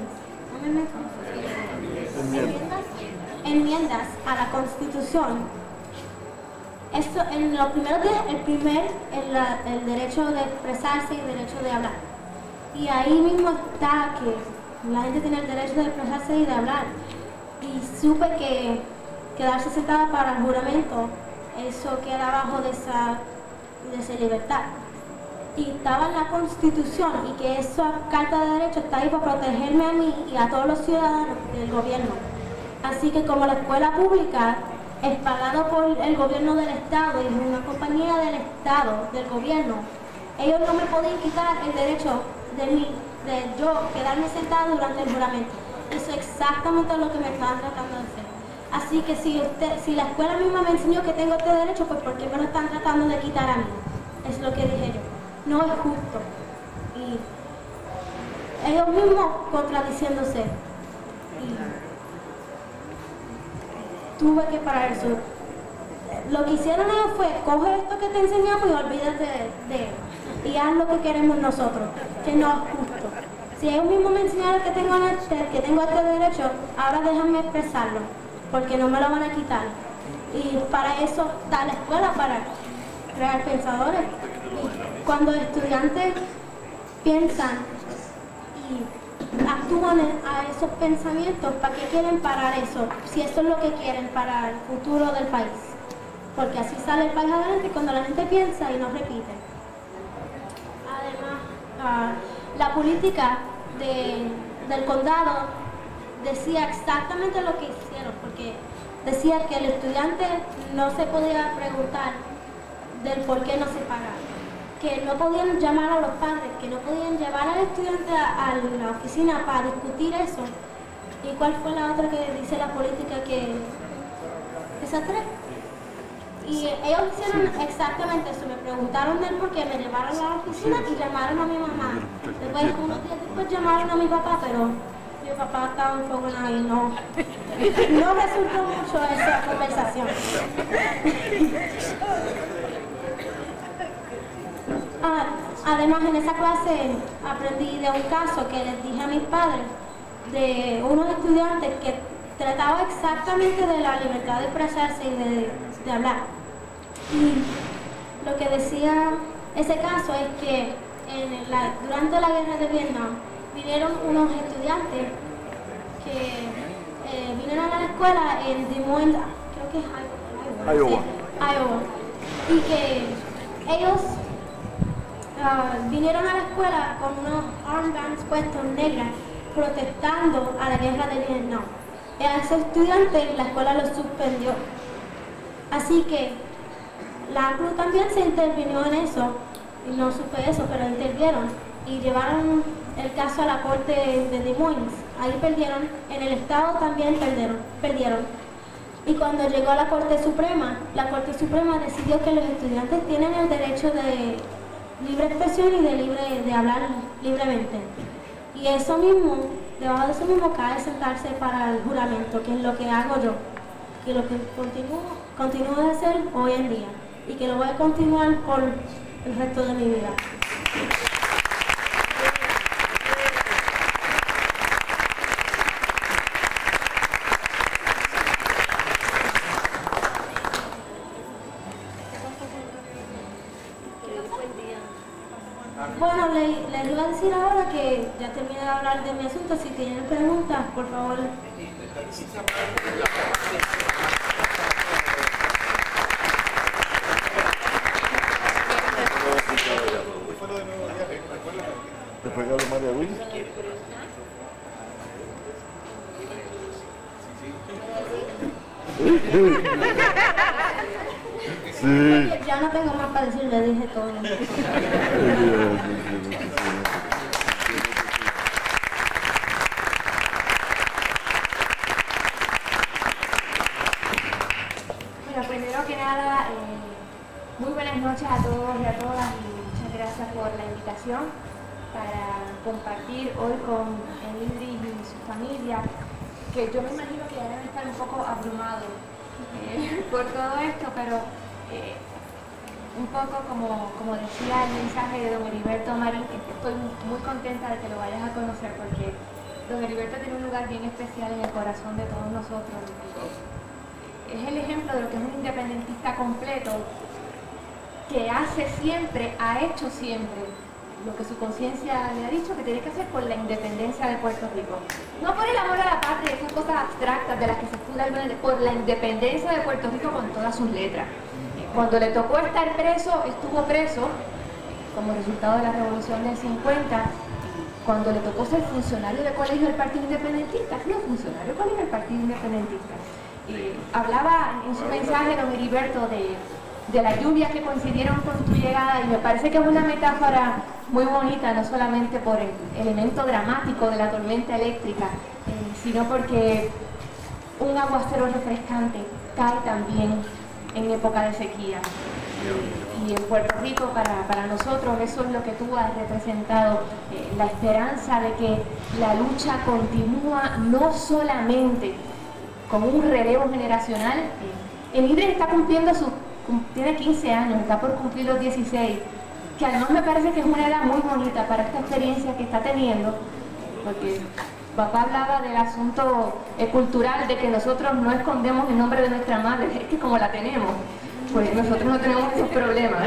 enmiendas a la Constitución. Esto, en los primeros 10, el derecho de expresarse y el derecho de hablar. Y ahí mismo está que la gente tiene el derecho de expresarse y de hablar. Y supe que quedarse sentada para el juramento, eso queda abajo de esa libertad. Y estaba en la Constitución, y que esa Carta de Derecho está ahí para protegerme a mí y a todos los ciudadanos del gobierno. Así que como la escuela pública es pagada por el gobierno del Estado y es una compañía del Estado, del gobierno, ellos no me podían quitar el derecho de yo quedarme sentada durante el juramento. Eso es exactamente lo que me estaban tratando de hacer. Así que si la escuela misma me enseñó que tengo este derecho, pues ¿por qué me lo están tratando de quitar a mí? Es lo que dije yo. No es justo. Y ellos mismos contradiciéndose. Y tuve que parar eso. Lo que hicieron ellos fue, coge esto que te enseñamos y olvídate de él. Y haz lo que queremos nosotros, que no es justo. Si ellos mismos me enseñaron que tengo este derecho, ahora déjame expresarlo, porque no me lo van a quitar. Y para eso está la escuela, para crear pensadores. Y cuando estudiantes piensan y actúan a esos pensamientos, ¿para qué quieren parar eso? Si eso es lo que quieren para el futuro del país. Porque así sale el país adelante cuando la gente piensa y no repite. Además, la política del condado decía exactamente lo que hicieron, porque decía que el estudiante no se podía preguntar del por qué no se pagaba, que no podían llamar a los padres, que no podían llevar al estudiante a la oficina para discutir eso. ¿Y cuál fue la otra que dice la política que se atreve? Y ellos hicieron exactamente eso, me preguntaron del por qué, me llevaron a la oficina y llamaron a mi mamá. Después, unos días después llamaron a mi papá, pero mi papá estaba enfogonado y no resultó mucho esa conversación. Además, en esa clase aprendí de un caso que les dije a mis padres, de unos estudiantes que trataba exactamente de la libertad de expresarse y de hablar. Y lo que decía ese caso es que durante la guerra de Vietnam vinieron unos estudiantes que vinieron a la escuela en Des Moines, creo que es Iowa. Y que ellos vinieron a la escuela con unos armbands puestos negras protestando a la guerra de Vietnam. A ese estudiante la escuela lo suspendió. Así que la ACLU también se intervino en eso, y no supe eso, pero intervinieron y llevaron el caso a la corte de Des Moines. Ahí perdieron, en el estado también perdieron. Y cuando llegó a la Corte Suprema decidió que los estudiantes tienen el derecho de libre expresión y de hablar libremente. Y eso mismo, debajo de eso mismo cae sentarse para el juramento, que es lo que hago yo, que lo que continúo de hacer hoy en día, y que lo voy a continuar por el resto de mi vida. Bueno, les iba a decir ahora que ya terminé de hablar de mi asunto. Si tienen preguntas, por favor. Después de María Luis. Sí. Ya no tengo más para decir, le dije todo. Bueno, primero que nada, muy buenas noches a todos y a todas y muchas gracias por la invitación para compartir hoy con Enildris y su familia, que yo me imagino que ya deben estar un poco abrumados por todo esto, pero un poco como decía el mensaje de don Heriberto Marín, que estoy muy contenta de que lo vayas a conocer porque don Heriberto tiene un lugar bien especial en el corazón de todos nosotros. Es el ejemplo de lo que es un independentista completo que hace siempre, ha hecho siempre lo que su conciencia le ha dicho que tiene que hacer por la independencia de Puerto Rico. No por el amor a la patria, esas cosas abstractas de las que se estudia, por la independencia de Puerto Rico con todas sus letras. Cuando le tocó estar preso, estuvo preso como resultado de la Revolución del 50. Cuando le tocó ser funcionario de colegio del Partido Independentista, fue funcionario de colegio del Partido Independentista. Hablaba en su mensaje don Heriberto de las lluvias que coincidieron con tu llegada y me parece que es una metáfora muy bonita, no solamente por el elemento dramático de la tormenta eléctrica, sino porque un aguacero refrescante cae también en época de sequía. Y en Puerto Rico, para nosotros, eso es lo que tú has representado, la esperanza de que la lucha continúa no solamente con un relevo generacional. El IDRI está tiene 15 años, está por cumplir los 16, que además me parece que es una edad muy bonita para esta experiencia que está teniendo, porque papá hablaba del asunto cultural, de que nosotros no escondemos el nombre de nuestra madre, es que como la tenemos, pues nosotros no tenemos esos problemas.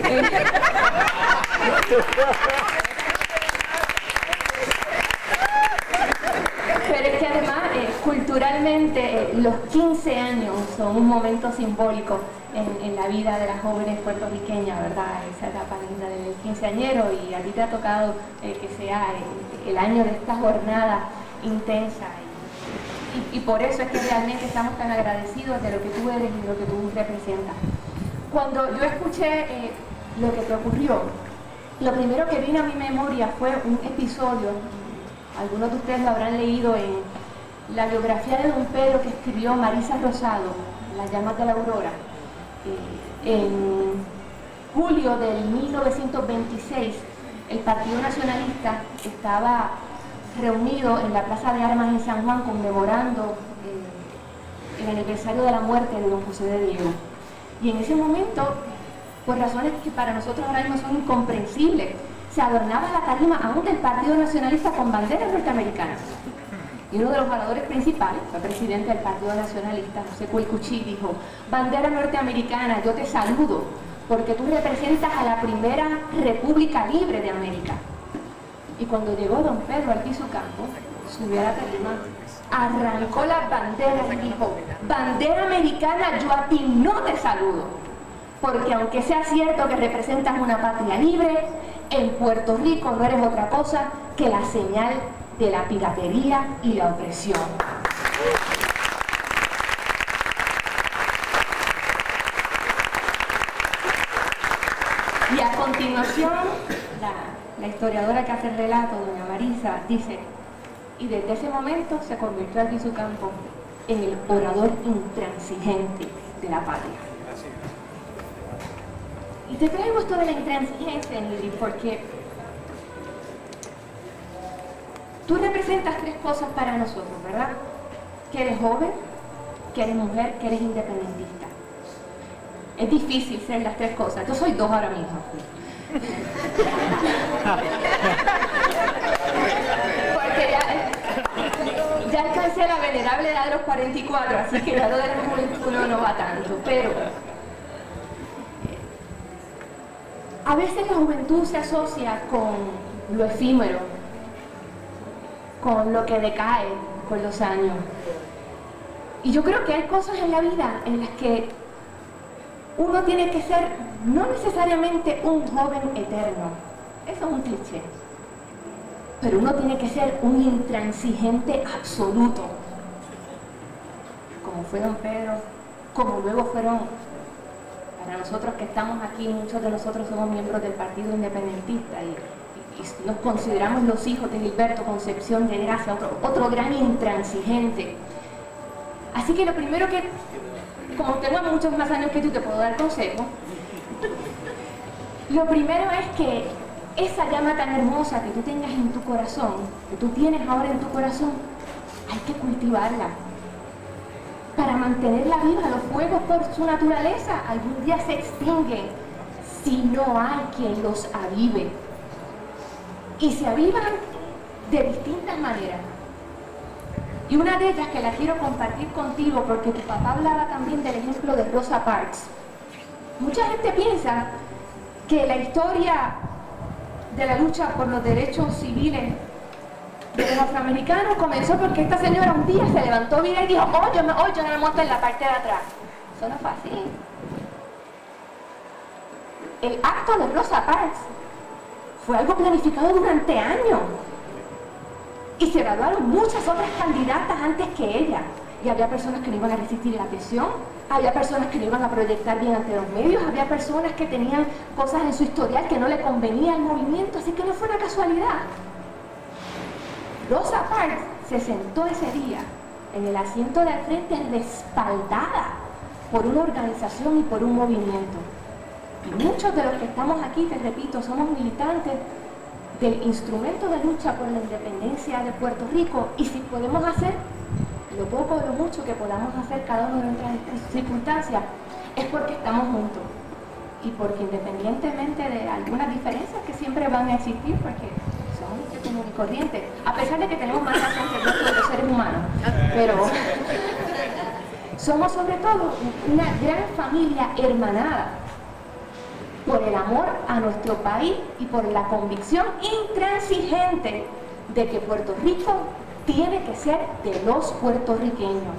Pero es que además, culturalmente, los 15 años son un momento simbólico en la vida de las jóvenes puertorriqueñas, ¿verdad? Esa etapa linda del quinceañero, y a ti te ha tocado que sea el año de esta jornada intensa. Y por eso es que realmente estamos tan agradecidos de lo que tú eres y lo que tú representas. Cuando yo escuché lo que te ocurrió, lo primero que vino a mi memoria fue un episodio, algunos de ustedes lo habrán leído en la biografía de Don Pedro que escribió Marisa Rosado, Las llamas de la aurora. En julio del 1926, el Partido Nacionalista estaba reunido en la Plaza de Armas en San Juan conmemorando el aniversario de la muerte de don José de Diego. Y en ese momento, por razones que para nosotros ahora mismo son incomprensibles, se adornaba la tarima aún del Partido Nacionalista con banderas norteamericanas. Y uno de los oradores principales, el presidente del Partido Nacionalista, José Cuicuchí, dijo: bandera norteamericana, yo te saludo, porque tú representas a la primera república libre de América. Y cuando llegó don Pedro Albizu Campos, subió a la tarima, arrancó las banderas y dijo: bandera americana, yo a ti no te saludo, porque aunque sea cierto que representas una patria libre, en Puerto Rico no eres otra cosa que la señal de la piratería y la opresión. Y a continuación, la historiadora que hace el relato, doña Marisa, dice: y desde ese momento se convirtió Albizu Campos en el orador intransigente de la patria. Y te traigo esto de la intransigencia, Nidri, porque tú representas tres cosas para nosotros, ¿verdad? Que eres joven, que eres mujer, que eres independentista. Es difícil ser las tres cosas. Yo soy dos ahora mismo. Porque ya alcancé la venerable edad de los 44, así que ya lo de la juventud no va tanto. Pero a veces la juventud se asocia con lo efímero, con lo que decae con los años. Y yo creo que hay cosas en la vida en las que uno tiene que ser no necesariamente un joven eterno, eso es un cliché, pero uno tiene que ser un intransigente absoluto, como fue don Pedro, como luego fueron para nosotros que estamos aquí. Muchos de nosotros somos miembros del Partido Independentista y nos consideramos los hijos de Gilberto Concepción de Gracia, otro gran intransigente. Así que lo primero que, como tengo muchos más años que tú, te puedo dar consejo. Lo primero es que esa llama tan hermosa que tú tengas en tu corazón, que tú tienes ahora en tu corazón, hay que cultivarla para mantenerla viva. Los fuegos, por su naturaleza, algún día se extinguen si no hay quien los avive. Y se avivan de distintas maneras. Y una de ellas que la quiero compartir contigo, porque tu papá hablaba también del ejemplo de Rosa Parks. Mucha gente piensa que la historia de la lucha por los derechos civiles de los afroamericanos comenzó porque esta señora un día se levantó bien y dijo: hoy yo no me monto en la parte de atrás. Eso no fue así. El acto de Rosa Parks fue algo planificado durante años. Y se graduaron muchas otras candidatas antes que ella. Y había personas que no iban a resistir la presión, había personas que no iban a proyectar bien ante los medios, había personas que tenían cosas en su historial que no le convenía al movimiento, así que no fue una casualidad. Rosa Parks se sentó ese día en el asiento de al frente respaldada por una organización y por un movimiento. Y muchos de los que estamos aquí, te repito, somos militantes del instrumento de lucha por la independencia de Puerto Rico, y si podemos hacer lo poco o lo mucho que podamos hacer cada uno de nuestras circunstancias, es porque estamos juntos y porque independientemente de algunas diferencias que siempre van a existir, porque somos gente común y corriente, a pesar de que tenemos más razón que el resto de los seres humanos, pero somos sobre todo una gran familia hermanada por el amor a nuestro país y por la convicción intransigente de que Puerto Rico tiene que ser de los puertorriqueños.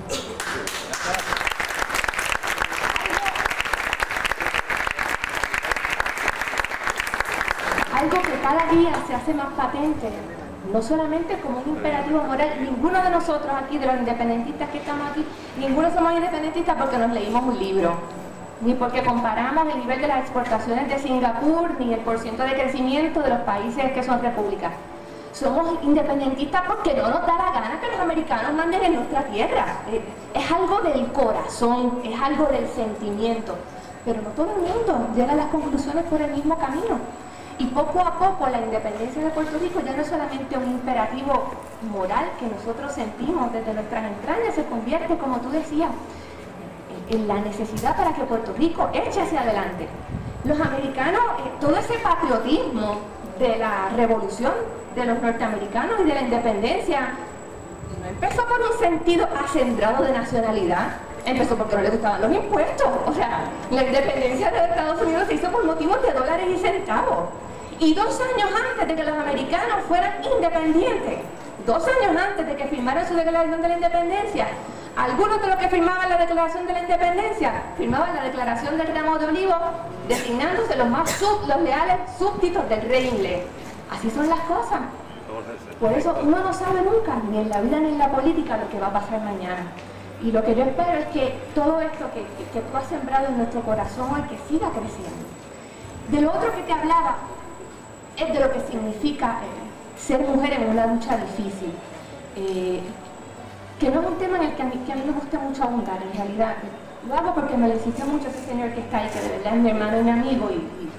Algo que cada día se hace más patente, no solamente como un imperativo moral. Ninguno de nosotros aquí, de los independentistas que estamos aquí, ninguno somos independentistas porque nos leímos un libro, ni porque comparamos el nivel de las exportaciones de Singapur, ni el porcentaje de crecimiento de los países que son repúblicas. Somos independentistas porque no nos da la gana que los americanos manden en nuestra tierra. Es algo del corazón, es algo del sentimiento. Pero no todo el mundo llega a las conclusiones por el mismo camino. Y poco a poco la independencia de Puerto Rico ya no es solamente un imperativo moral que nosotros sentimos desde nuestras entrañas, se convierte, como tú decías, en la necesidad para que Puerto Rico eche hacia adelante. Los americanos, todo ese patriotismo de la revolución de los norteamericanos y de la independencia, no empezó por un sentido acendrado de nacionalidad, empezó porque no le gustaban los impuestos. O sea, la independencia de Estados Unidos se hizo por motivos de dólares y centavos. Y 2 años antes de que los americanos fueran independientes, 2 años antes de que firmaran su declaración de la independencia, algunos de los que firmaban la declaración de la independencia firmaban la declaración del ramo de olivo, designándose los leales súbditos del rey inglés. Así son las cosas. Por eso uno no sabe nunca, ni en la vida ni en la política, lo que va a pasar mañana. Y lo que yo espero es que todo esto que tú has sembrado en nuestro corazón hoy, que siga creciendo. De lo otro que te hablaba es de lo que significa ser mujer en una lucha difícil. Que no es un tema en el que a mí me gusta mucho abundar, en realidad. Lo hago porque me lo insiste mucho ese señor que está ahí, que de verdad es mi hermano y mi amigo,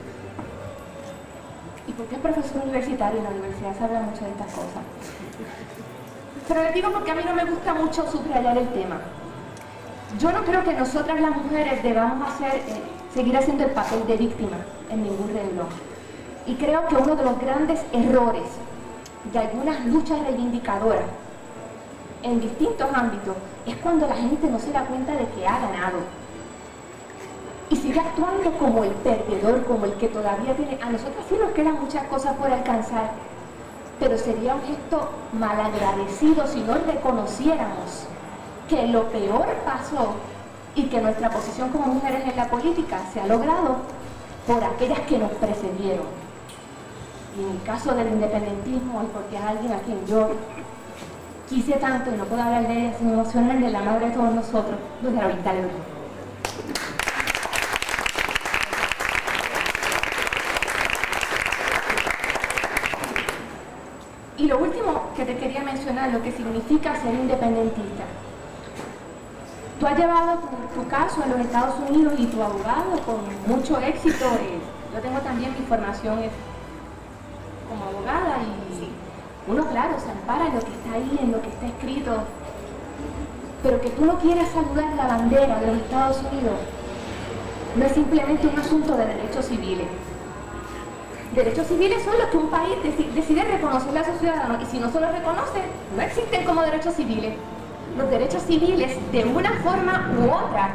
y porque es profesor universitario y en la universidad se habla mucho de estas cosas. Pero les digo porque a mí no me gusta mucho subrayar el tema. Yo no creo que nosotras las mujeres debamos seguir haciendo el papel de víctima en ningún renglón. Y creo que uno de los grandes errores de algunas luchas reivindicadoras en distintos ámbitos es cuando la gente no se da cuenta de que ha ganado y sigue actuando como el perdedor, como el que todavía tiene. A nosotros sí nos quedan muchas cosas por alcanzar, pero sería un gesto malagradecido si no reconociéramos que lo peor pasó y que nuestra posición como mujeres en la política se ha logrado por aquellas que nos precedieron. Y en el caso del independentismo, y porque es alguien a quien yo quise tanto y no puedo hablar de ella sin emocionar, de la madre de todos nosotros, doña Lolita Lebrón. Y lo último que te quería mencionar, lo que significa ser independentista. Tú has llevado tu caso a los Estados Unidos y tu abogado con mucho éxito. Yo tengo también mi formación como abogada y uno, claro, se ampara en lo que está ahí, en lo que está escrito. Pero que tú no quieras saludar la bandera de los Estados Unidos no es simplemente un asunto de derechos civiles. Derechos civiles son los que un país decide reconocerle a sus ciudadanos, y si no se los reconoce, no existen como derechos civiles. Los derechos civiles, de una forma u otra,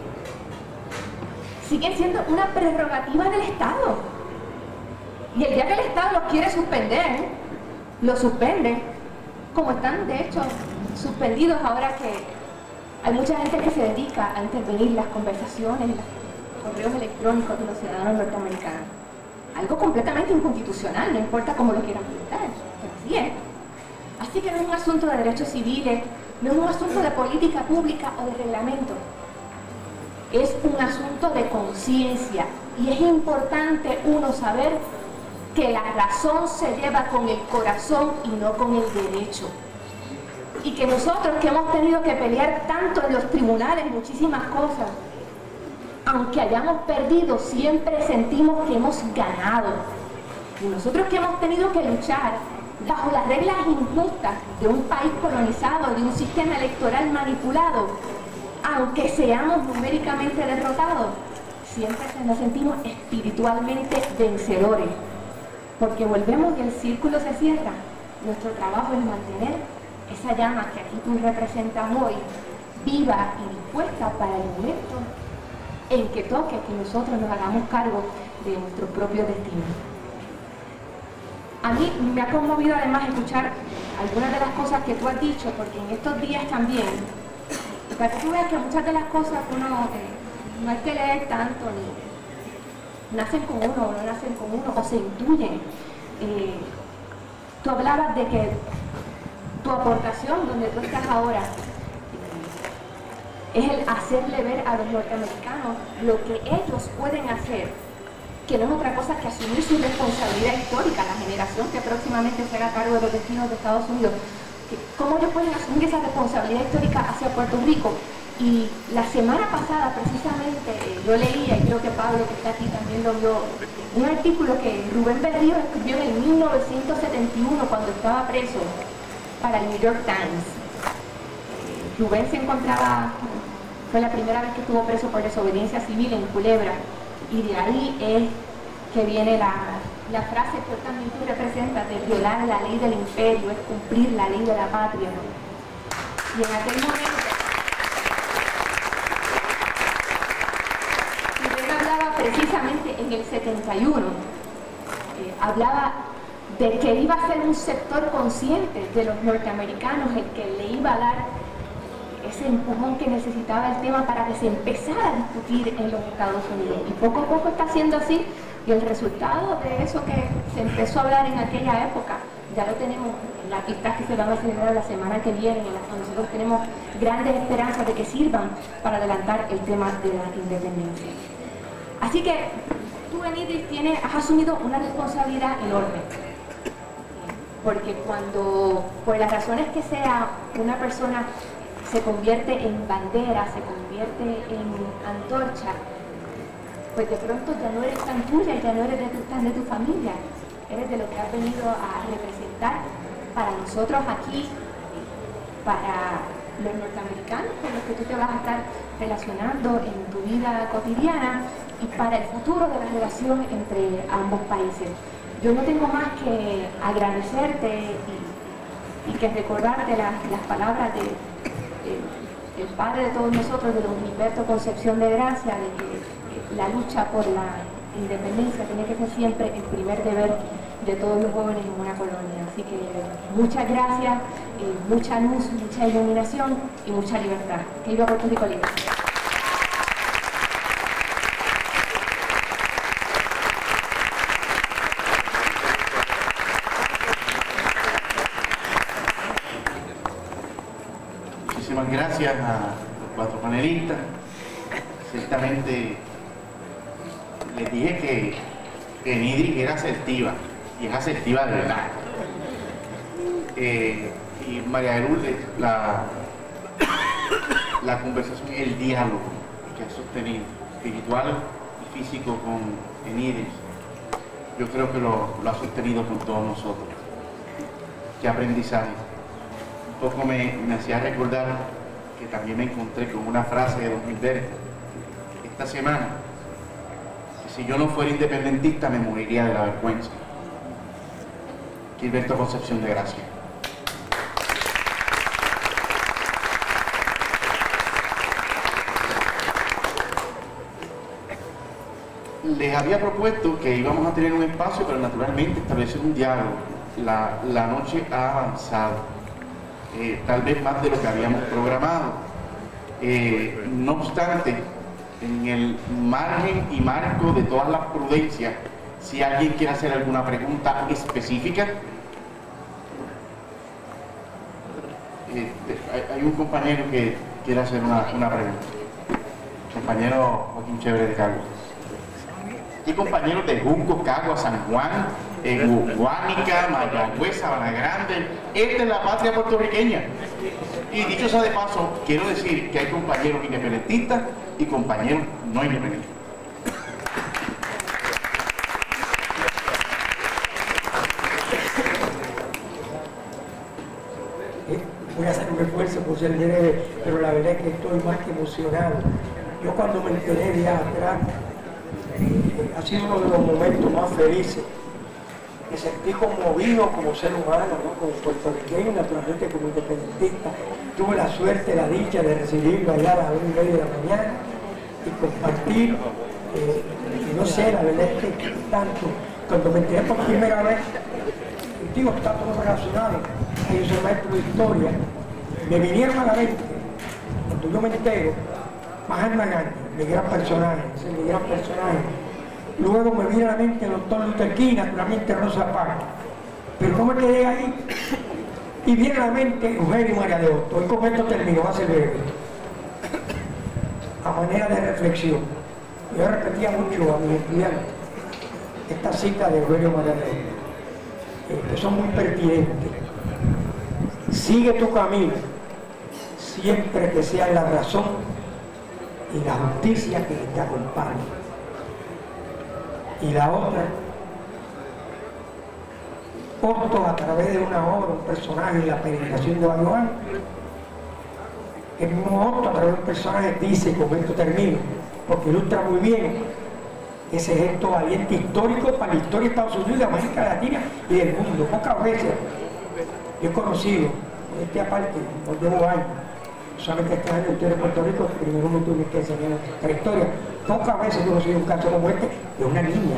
siguen siendo una prerrogativa del Estado. Y el día que el Estado los quiere suspender, los suspende, como están de hecho suspendidos ahora que hay mucha gente que se dedica a intervenir las conversaciones, los correos electrónicos de los ciudadanos norteamericanos. Algo completamente inconstitucional, no importa cómo lo quieran pintar, pero así es. Así que no es un asunto de derechos civiles, no es un asunto de política pública o de reglamento. Es un asunto de conciencia, y es importante uno saber que la razón se lleva con el corazón y no con el derecho. Y que nosotros, que hemos tenido que pelear tanto en los tribunales muchísimas cosas, aunque hayamos perdido, siempre sentimos que hemos ganado. Y nosotros que hemos tenido que luchar bajo las reglas injustas de un país colonizado, de un sistema electoral manipulado, aunque seamos numéricamente derrotados, siempre nos sentimos espiritualmente vencedores, porque volvemos y el círculo se cierra. Nuestro trabajo es mantener esa llama que aquí tú representas hoy, viva y dispuesta para el momento en que toque que nosotros nos hagamos cargo de nuestro propio destino. A mí me ha conmovido además escuchar algunas de las cosas que tú has dicho, porque en estos días también, para que tú veas que muchas de las cosas uno no hay que leer tanto, ni nacen con uno o no nacen con uno, o se intuyen. Tú hablabas de que tu aportación, donde tú estás ahora, es el hacerle ver a los norteamericanos lo que ellos pueden hacer, que no es otra cosa que asumir su responsabilidad histórica, la generación que próximamente se haga cargo de los destinos de Estados Unidos, cómo ellos pueden asumir esa responsabilidad histórica hacia Puerto Rico. Y la semana pasada precisamente yo leía, y creo que Pablo que está aquí también lo vio, un artículo que Rubén Berrío escribió en el 1971 cuando estaba preso para el New York Times. Rubén se encontraba, fue la primera vez que estuvo preso por desobediencia civil en Culebra, y de ahí es que viene la frase que también tú representas de violar la ley del imperio, es cumplir la ley de la patria. Y en aquel momento Rubén hablaba precisamente en el 71, hablaba de que iba a ser un sector consciente de los norteamericanos el que le iba a dar ese empujón que necesitaba el tema para que se empezara a discutir en los Estados Unidos. Y poco a poco está siendo así, y el resultado de eso que se empezó a hablar en aquella época, ya lo tenemos en las vistas que se van a celebrar la semana que viene, en las que nosotros tenemos grandes esperanzas de que sirvan para adelantar el tema de la independencia. Así que tú, Enidris, has asumido una responsabilidad enorme, porque cuando, por las razones que sea, una persona se convierte en bandera, se convierte en antorcha, pues de pronto ya no eres tan tuya, ya no eres tan de tu familia, eres de lo que has venido a representar para nosotros aquí, para los norteamericanos con los que tú te vas a estar relacionando en tu vida cotidiana, y para el futuro de la relación entre ambos países. Yo no tengo más que agradecerte y que recordarte las palabras del padre de todos nosotros, de don Gilberto Concepción de Gracia, de que la lucha por la independencia tiene que ser siempre el primer deber de todos los jóvenes en una colonia. Así que muchas gracias, mucha luz, mucha iluminación y mucha libertad. Que viva Puerto Rico libre. Muchísimas gracias a los 4 panelistas. Ciertamente les dije que Enidris era asertiva, y es asertiva de verdad. Y María de Lourdes, la conversación y el diálogo que ha sostenido, espiritual y físico, con Enidris, yo creo que lo ha sostenido con todos nosotros. Qué aprendizaje. Un poco me hacía recordar que también me encontré con una frase de don Gilberto esta semana, que si yo no fuera independentista me moriría de la vergüenza. Gilberto Concepción de Gracia. Les había propuesto que íbamos a tener un espacio, pero naturalmente establecer un diálogo. La noche ha avanzado. Tal vez más de lo que habíamos programado. No obstante, en el margen y marco de todas las prudencias, si alguien quiere hacer alguna pregunta específica, hay un compañero que quiere hacer una pregunta. Compañero Joaquín Chévere de Cagua. Y compañeros de Junco, Cagua, San Juan, Guánica, Mayagüez, Sabana Grande. Esta es la patria puertorriqueña. Y dicho sea de paso, quiero decir que hay compañeros independentistas y compañeros no independentistas. Voy a hacer un esfuerzo por ser breve, pero la verdad es que estoy más que emocionado. Yo cuando me enteré de atrás, ha sido uno de los momentos más felices. Me sentí conmovido como ser humano, ¿no? Como puertorriqueño, naturalmente como independentista. Tuve la suerte, la dicha de recibirlo allá a las 1:30 de la mañana y compartir. Y no sé, la verdad es que tanto. Cuando me enteré por primera vez, digo, está todo relacionado. Yo soy maestro de historia. Me vinieron a la mente, cuando yo me entero, Mahatma Gandhi, mi gran personaje, mi gran personaje. Luego me viene a la mente el doctor Luther King, naturalmente Rosa Parks. Pero no me quedé ahí. Y viene a la mente Eugenio María de Hostos. Y con esto termino, va a ser breve. A manera de reflexión. Yo repetía mucho a mis estudiantes esta cita de Eugenio María de Hostos, que son muy pertinentes. Sigue tu camino, siempre que sea la razón y la justicia que te acompañe. Y la otra, Hostos a través de una obra, un personaje en la peregrinación de Bayoán, el mismo Hostos a través de un personaje dice, y con esto termino, porque ilustra muy bien ese gesto valiente histórico para la historia de Estados Unidos, de América Latina y del mundo. Pocas veces yo he conocido, este aparte, no llevo años, solamente este año estoy en Puerto Rico, primero me tuve que enseñar la historia. Pocas veces he conocido un caso como este de una niña.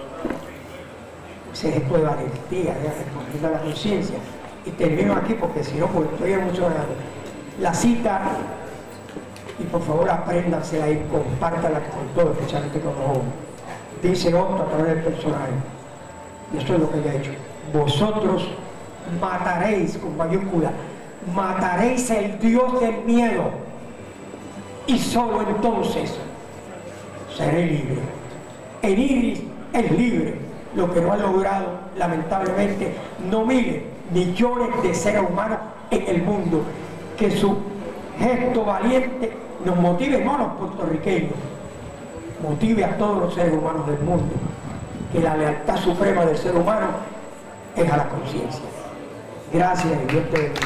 Ese gesto de valentía, respondiendo a la conciencia. Y termino aquí porque si no, pues estoy emocionado. La cita, y por favor apréndansela y compártala con todos, especialmente con los jóvenes. Dice Hostos a través del personaje, y eso es lo que ella ha hecho. Vosotros mataréis, con mayúscula, mataréis el Dios del miedo, y solo entonces seré libre. En Iris es libre, lo que no ha logrado, lamentablemente, no mire millones de seres humanos en el mundo. Que su gesto valiente nos motive, no a los puertorriqueños, motive a todos los seres humanos del mundo, que la lealtad suprema del ser humano es a la conciencia. Gracias y Dios te bendiga.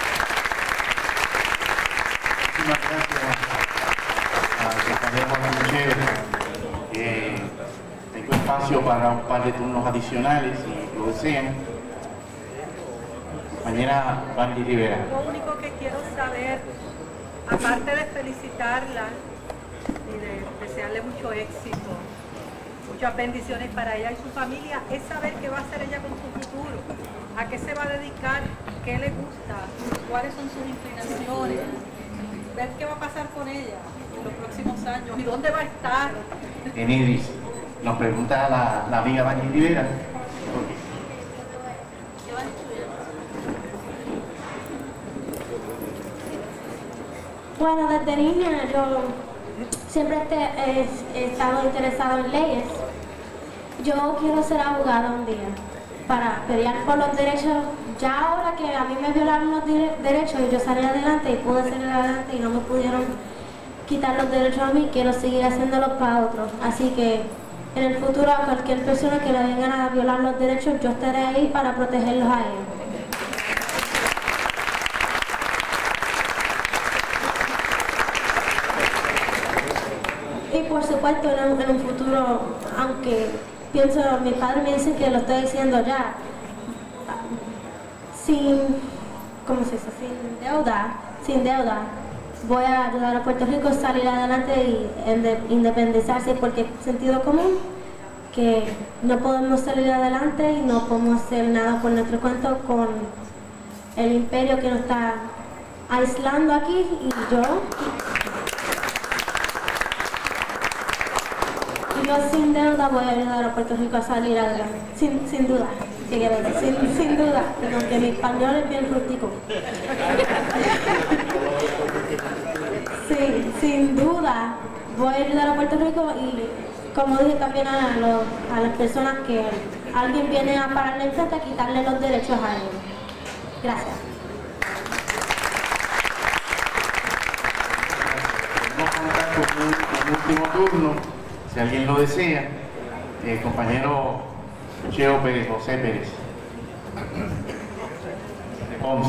Muchísimas gracias al compañero Juan Michel. Tengo espacio para un par de turnos adicionales si lo desean. Compañera Vandy Rivera. Lo único que quiero saber, aparte de felicitarla y de desearle mucho éxito, muchas bendiciones para ella y su familia, es saber qué va a hacer ella con su futuro, a qué se va a dedicar, qué le gusta, cuáles son sus inclinaciones, ver qué va a pasar con ella en los próximos años y dónde va a estar. En Iris, nos pregunta la amiga Vandy Rivera. Bueno, desde niña yo siempre he estado interesado en leyes. Yo quiero ser abogada un día para pelear por los derechos. Ya ahora que a mí me violaron los derechos y yo salí adelante y pude salir adelante y no me pudieron quitar los derechos a mí, quiero seguir haciéndolos para otros. Así que en el futuro a cualquier persona que le vengan a violar los derechos, yo estaré ahí para protegerlos a ellos. Y por supuesto en un futuro, aunque pienso, mi padre me dice que lo estoy diciendo ya, ¿cómo se dice? Sin deuda, voy a ayudar a Puerto Rico a salir adelante y independizarse, porque sentido común, que no podemos salir adelante y no podemos hacer nada por nuestro cuento con el imperio que nos está aislando aquí, y yo sin deuda voy a ayudar a Puerto Rico a salir adelante, sin duda, sin duda, porque mi español es bien rústico. Sí, sin duda voy a ayudar a Puerto Rico, y como dije también a las personas que alguien viene a pararle enfrente a quitarle los derechos a ellos. Gracias. con un último turno, si alguien lo desea, el compañero Cheo Pérez, José Pérez. De Ponce.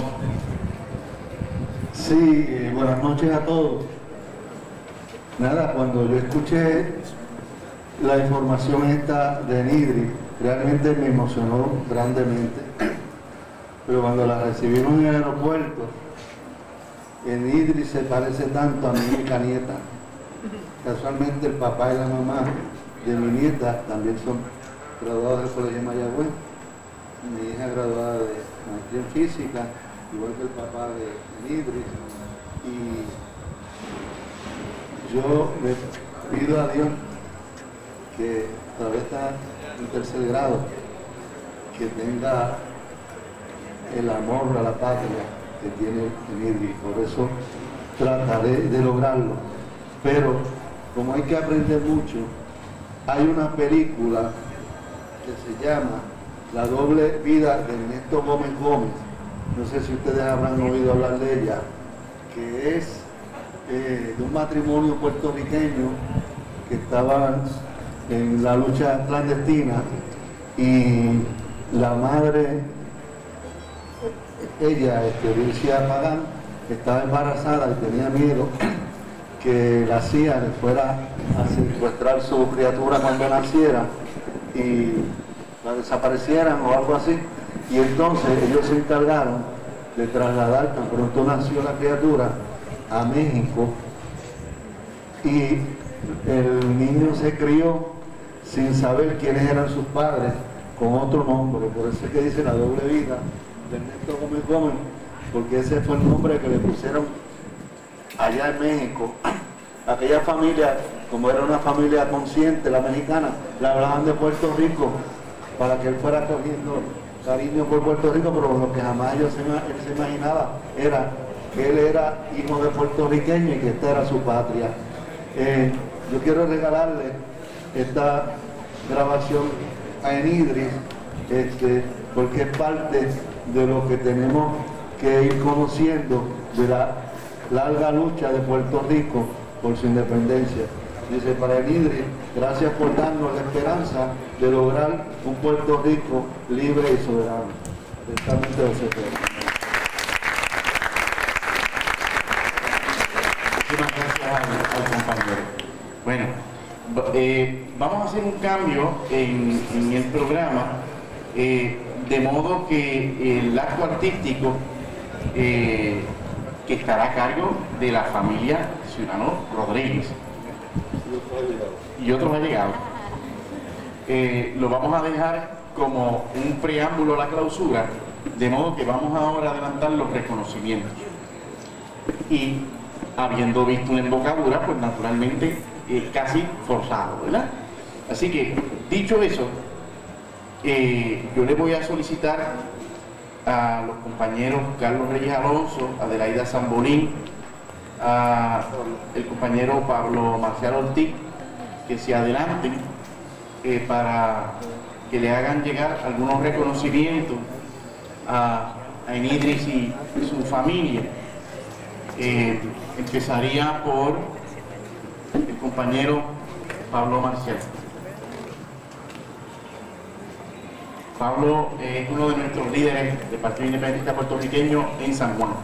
Sí, buenas noches a todos. Nada, cuando yo escuché la información esta de Nidri, realmente me emocionó grandemente. Pero cuando la recibimos en el aeropuerto, Nidri se parece tanto a mi única nieta. Casualmente el papá y la mamá de mi nieta también son graduados del Colegio Mayagüez. Mi hija graduada de maestría en física, igual que el papá de Nidri. Y yo le pido a Dios que todavía está en tercer grado, que tenga el amor a la patria que tiene Nidri. Por eso trataré de lograrlo. Pero como hay que aprender mucho, hay una película que se llama La doble vida de Ernesto Gómez Gómez. No sé si ustedes habrán oído hablar de ella, que es de un matrimonio puertorriqueño que estaban en la lucha clandestina y la madre, ella, Dulcia Pagán, estaba embarazada y tenía miedo que la CIA le fuera a secuestrar su criatura cuando naciera y la desaparecieran o algo así. Y entonces ellos se encargaron de trasladar, tan pronto nació la criatura, a México, y el niño se crió sin saber quiénes eran sus padres, con otro nombre. Por eso es que dice la doble vida de Ernesto Gómez Gómez, porque ese fue el nombre que le pusieron allá en México. Aquella familia, como era una familia consciente, la mexicana, la hablaban de Puerto Rico para que él fuera cogiendo cariño por Puerto Rico, pero lo que jamás él se imaginaba era que él era hijo de puertorriqueño y que esta era su patria. Yo quiero regalarle esta grabación a Enidris, porque es parte de lo que tenemos que ir conociendo de la larga lucha de Puerto Rico por su independencia. Dice, para Enidris, gracias por darnos la esperanza de lograr un Puerto Rico libre y soberano. Atentamente, José Pérez. Muchísimas gracias al compañero. Bueno, vamos a hacer un cambio en el programa, de modo que el acto artístico que estará a cargo de la familia Ciudadano Rodríguez y otros allegados, lo vamos a dejar como un preámbulo a la clausura, de modo que vamos ahora a adelantar los reconocimientos. Y habiendo visto una embocadura, pues naturalmente casi forzado, ¿verdad? Así que, dicho eso, yo le voy a solicitar a los compañeros Carlos Reyes Alonso, Adelaida Zambolín, a el compañero Pablo Marcial Ortiz, que se adelanten para que le hagan llegar algunos reconocimientos a Enidris y su familia. Empezaría por el compañero Pablo Marcial. Pablo es uno de nuestros líderes del Partido Independentista Puertorriqueño en San Juan.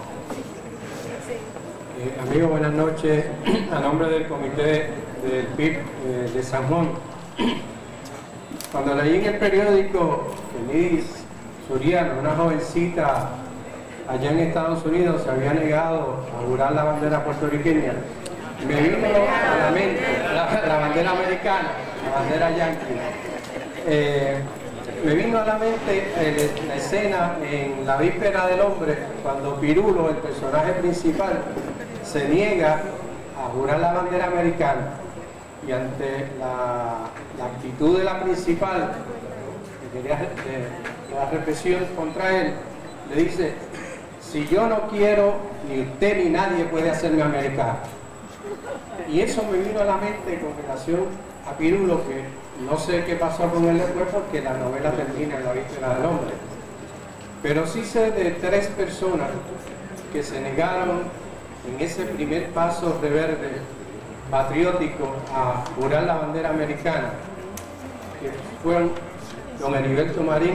Amigos, buenas noches. A nombre del comité del PIB de San Juan, cuando leí en el periódico que Liz Suriano, una jovencita allá en Estados Unidos, se había negado a jurar la bandera puertorriqueña, me vino a la mente la bandera americana, la bandera yankee. Me vino a la mente la escena en La Víspera del Hombre, cuando Pirulo, el personaje principal, se niega a jurar la bandera americana, y ante la actitud de la principal, que quería la represión contra él, le dice: si yo no quiero, ni usted ni nadie puede hacerme americano. Y eso me vino a la mente con relación a Pirulo, que no sé qué pasó con él después, porque la novela termina en La Víspera del Hombre. Pero sí sé de 3 personas que se negaron en ese primer paso rebelde patriótico a jurar la bandera americana, que fueron don Heriberto Marín,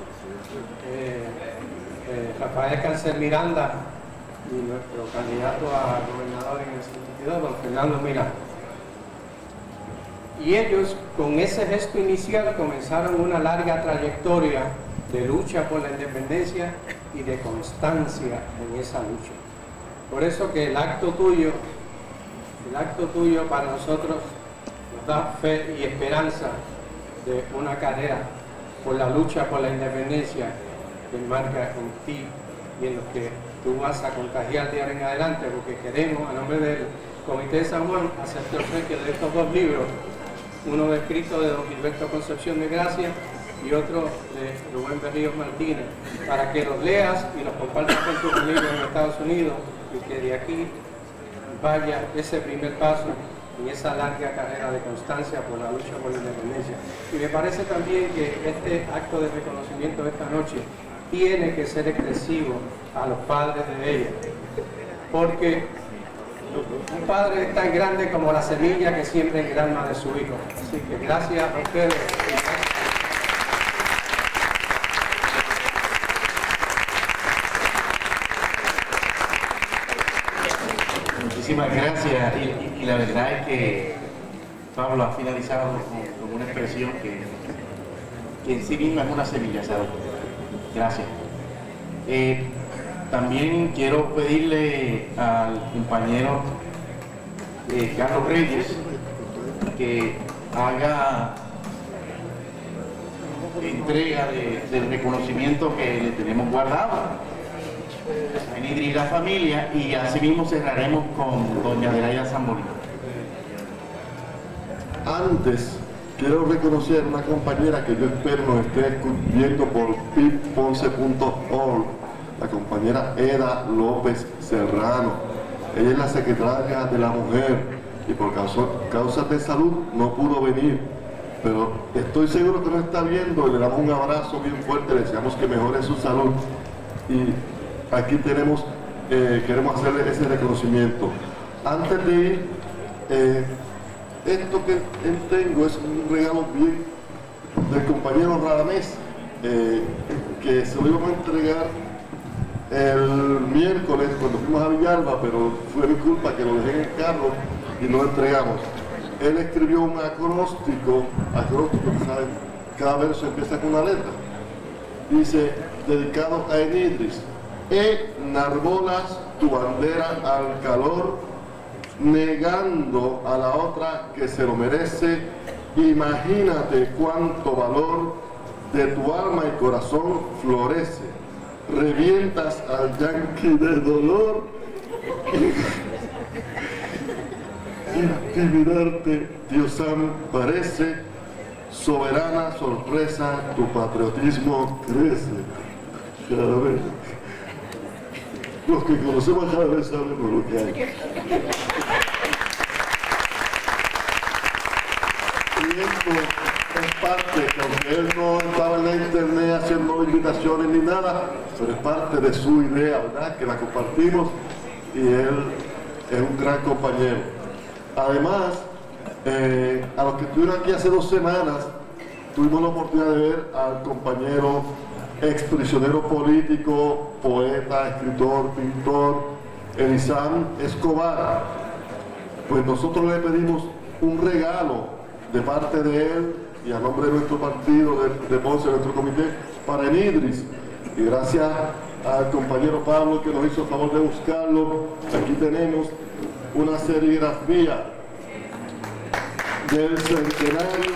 Rafael Cancel Miranda y nuestro candidato a gobernador en el 72, don Fernando Miranda. Y ellos, con ese gesto inicial, comenzaron una larga trayectoria de lucha por la independencia y de constancia en esa lucha. Por eso que el acto tuyo para nosotros nos da fe y esperanza de una carrera por la lucha por la independencia que marca en ti y en lo que tú vas a contagiar de ahora en adelante, porque queremos, a nombre del Comité de San Juan, hacerte obsequio de estos dos libros, uno escrito de don Gilberto Concepción de Gracia y otro de Rubén Berríos Martínez, para que los leas y los compartas con tus amigos en Estados Unidos y que de aquí vaya ese primer paso en esa larga carrera de constancia por la lucha por la independencia. Y me parece también que este acto de reconocimiento de esta noche tiene que ser expresivo a los padres de ella, porque un padre es tan grande como la semilla que siembra en el alma de su hijo. Así que gracias a ustedes. Muchísimas gracias. Y la verdad es que Pablo ha finalizado con una expresión que en sí misma es una semilla, ¿sabes? Gracias. También quiero pedirle al compañero Carlos Reyes que haga entrega del reconocimiento que le tenemos guardado a Enidri y la familia, y así mismo cerraremos con doña Adelaida Zambolín. Antes, quiero reconocer a una compañera que yo espero nos esté viendo por pipponce.org, la compañera Eda López Serrano. Ella es la secretaria de la mujer y por causas de salud no pudo venir, pero estoy seguro que nos está viendo y le damos un abrazo bien fuerte, le deseamos que mejore su salud. Y aquí tenemos, queremos hacerle ese reconocimiento. Antes de ir, esto que tengo es un regalo bien del compañero Radamés, que se lo íbamos a entregar el miércoles cuando fuimos a Villalba, pero fue mi culpa que lo dejé en el carro y no lo entregamos. Él escribió un acróstico, ¿saben? Cada verso empieza con una letra. Dice, dedicado a Enidris: enarbolas tu bandera al calor, negando a la otra que se lo merece. Imagínate cuánto valor de tu alma y corazón florece. Revientas al yanqui de dolor. Intimidarte, Diosam, parece. Soberana sorpresa, tu patriotismo crece. Cada vez. Los que conocemos cada vez sabemos lo que hay. Y esto es parte, que aunque él no estaba en la internet haciendo invitaciones ni nada, pero es parte de su idea, ¿verdad? Que la compartimos y él es un gran compañero. Además, a los que estuvieron aquí hace 2 semanas, tuvimos la oportunidad de ver al compañero exprisionero político, poeta, escritor, pintor, Elisam Escobar. Pues nosotros le pedimos un regalo de parte de él y a nombre de nuestro partido de Ponce, de nuestro comité, para Enidris. Y gracias al compañero Pablo que nos hizo el favor de buscarlo, aquí tenemos una serigrafía del centenario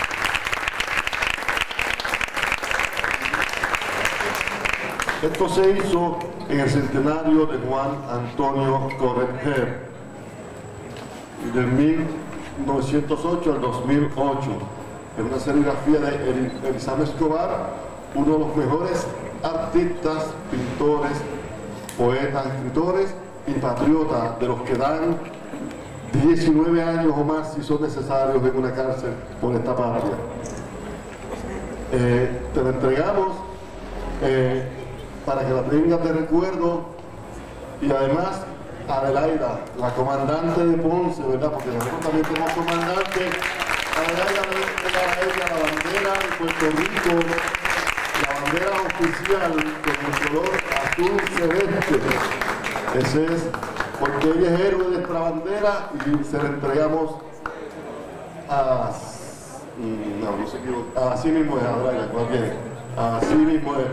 Esto se hizo en el centenario de Juan Antonio Corretger, de 1908 al 2008. Es una serigrafía de Elisam Escobar, uno de los mejores artistas, pintores, poetas, escritores y patriotas, de los que dan 19 años o más si son necesarios en una cárcel por esta patria. Te la entregamos para que la tengas de recuerdo y además Adelaida, la comandante de Ponce, ¿verdad? Porque nosotros también tenemos comandante. Adelaida me entrega a ella la bandera de Puerto Rico, la bandera oficial con el color azul celeste. Ese es porque ella es héroe de nuestra bandera y se la entregamos a... no se equivoca. Así mismo es, Adelaida, ¿cuál viene? Así mismo es.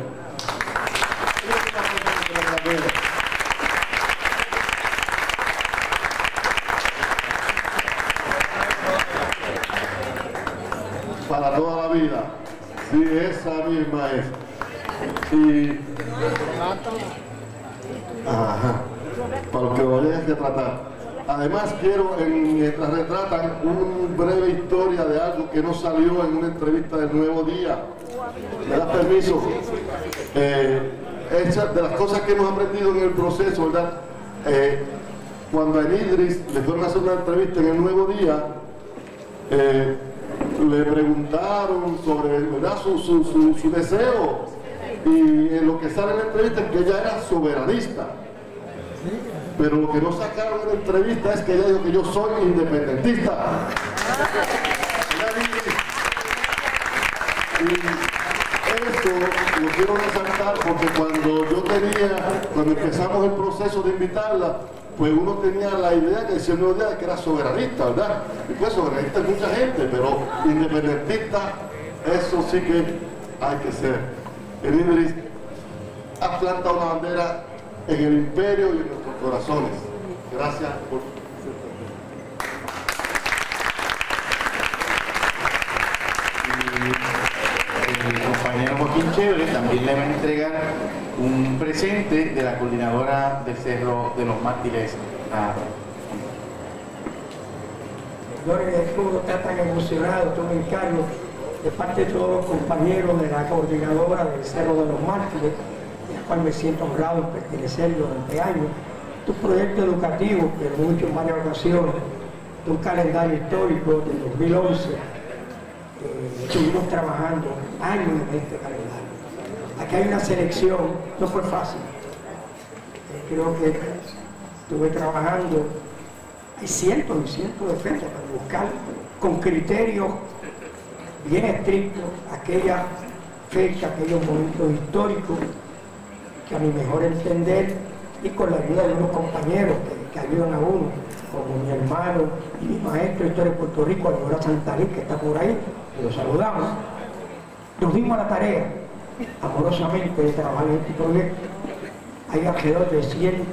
Para toda la vida. Sí, esa misma es. Y... ajá. Para los que lo vayan a retratar. Además quiero, mientras retratan, una breve historia de algo que no salió en una entrevista del Nuevo Día. ¿Me das permiso? De las cosas que hemos aprendido en el proceso, ¿verdad? Cuando a Enidris le fueron a hacer una entrevista en el Nuevo Día, le preguntaron sobre, ¿verdad?, su deseo, y en lo que sale en la entrevista es que ella era soberanista, pero lo que no sacaron en la entrevista es que ella dijo que yo soy independentista. Y eso lo quiero resaltar porque cuando empezamos el proceso de invitarla, pues uno tenía la idea que decía el Nuevo Día que era soberanista, ¿verdad? Y pues soberanista es mucha gente, pero independentista, eso sí que hay que ser. Enidris ha plantado una bandera en el imperio y en nuestros corazones. Gracias por... El compañero Joaquín Chévere también le va a entregar un presente de la coordinadora del Cerro de los Mártires. Gloria del Escudo está tan emocionado, todo el encargo de parte de todos los compañeros de la coordinadora del Cerro de los Mártires, del cual me siento honrado en pertenecer durante años. Un proyecto educativo que lo he hecho en varias ocasiones, de un calendario histórico del 2011. Estuvimos trabajando años en este calendario. Aquí hay una selección, no fue fácil. Creo que estuve trabajando, hay cientos y cientos de fechas para buscar con criterios bien estrictos aquella fecha, aquellos momentos históricos que a mi mejor entender y con la ayuda de unos compañeros que ayudan a uno, como mi hermano y mi maestro de Historia de Puerto Rico, Alejandro Santalí, que está por ahí, y lo saludamos. Nos dimos la tarea, amorosamente, de trabajar en este proyecto. Hay alrededor de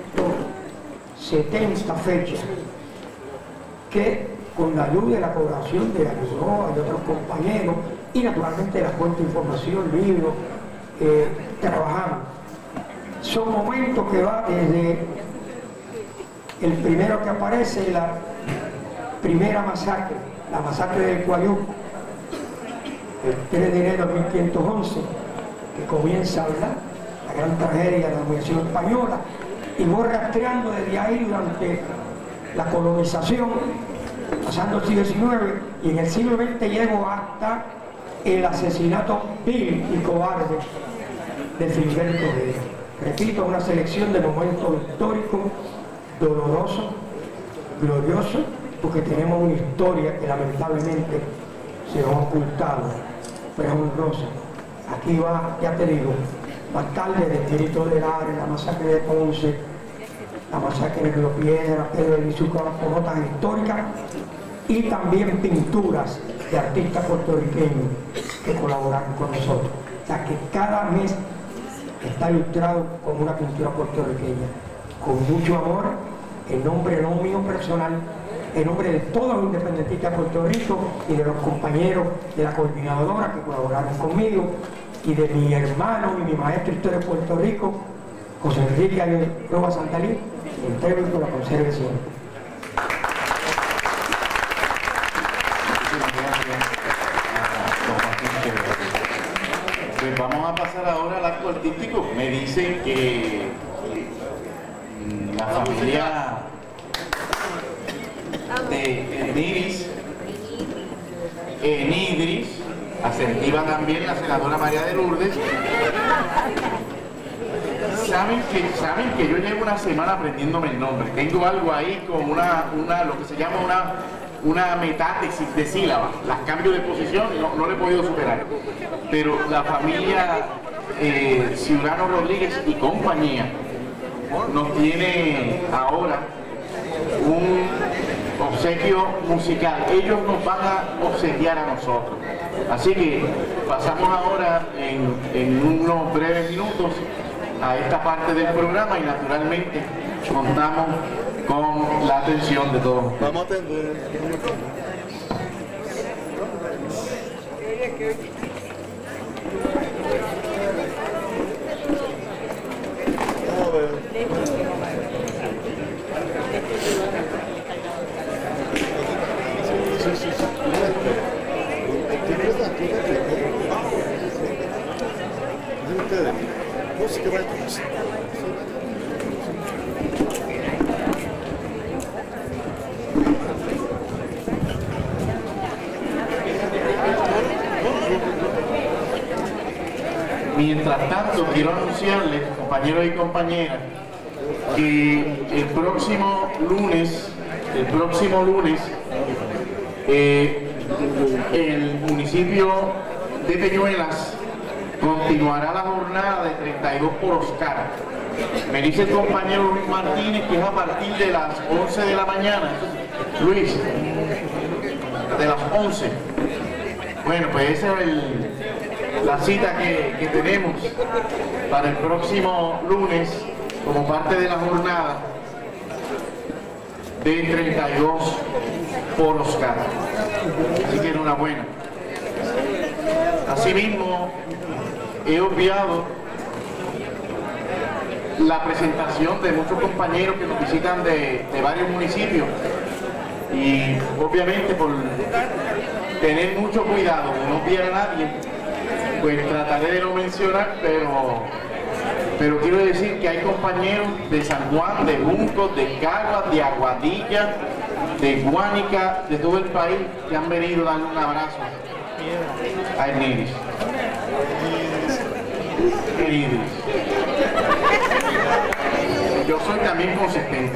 170 fechas que, con la ayuda y la colaboración de Alejandro y de otros compañeros, y naturalmente de la fuente de información, libros, trabajamos. Son momentos que va desde el primero que aparece, la primera masacre, la masacre del Guayuco, el 3 de enero de 1511, que comienza, ¿verdad?, la gran tragedia de la dominación española, y voy rastreando desde ahí durante la colonización, pasando el siglo XIX, y en el siglo XX llego hasta el asesinato vil y cobarde de Filiberto Vera. Repito, una selección de momentos históricos, dolorosos, gloriosos, porque tenemos una historia que lamentablemente se ha ocultado, pero es honrosa. Aquí va, ya te digo, más tarde del Grito del Aire, la masacre de Ponce, la masacre de Río Piedra, Pedro de Lizuca, con notas históricas, y también pinturas de artistas puertorriqueños que colaboraron con nosotros. O sea que cada mes está ilustrado con una pintura puertorriqueña, con mucho amor, en nombre no mío personal, en nombre de todos los independentistas de Puerto Rico y de los compañeros de la coordinadora que colaboraron conmigo, y de mi hermano y mi maestro de Historia de Puerto Rico, José Enrique Roba Santalí, le entrego y la conserve siempre. Pues vamos a pasar ahora al acto artístico. Me dicen que la familia de Enidris, asertiva también la senadora María de Lourdes, saben que yo llevo una semana aprendiéndome el nombre. Tengo algo ahí con lo que se llama una metátesis de sílabas. Las cambio de posición y no lo he podido superar. Pero la familia Ciudadano Rodríguez y compañía nos tiene ahora un obsequio musical. Ellos nos van a obsequiar a nosotros. Así que pasamos ahora en unos breves minutos a esta parte del programa y naturalmente contamos con la atención de todos ustedes. Vamos a atender. Vamos a ver. Mientras tanto, quiero anunciarles, compañeros y compañeras, que el próximo lunes, el municipio de Peñuelas continuará la jornada de 32 por Oscar. Me dice el compañero Luis Martínez que es a partir de las 11 de la mañana. Luis, de las 11. Bueno, pues esa es la cita que tenemos para el próximo lunes como parte de la jornada de 32 por Oscar. Así que enhorabuena. Asimismo, he obviado la presentación de muchos compañeros que nos visitan de varios municipios y obviamente por tener mucho cuidado de no obviar a nadie, pues trataré de no mencionar, pero quiero decir que hay compañeros de San Juan, de Juncos, de Caguas, de Aguadilla, de Guánica, de todo el país que han venido a darle un abrazo a Enidis. Yo soy también consistente.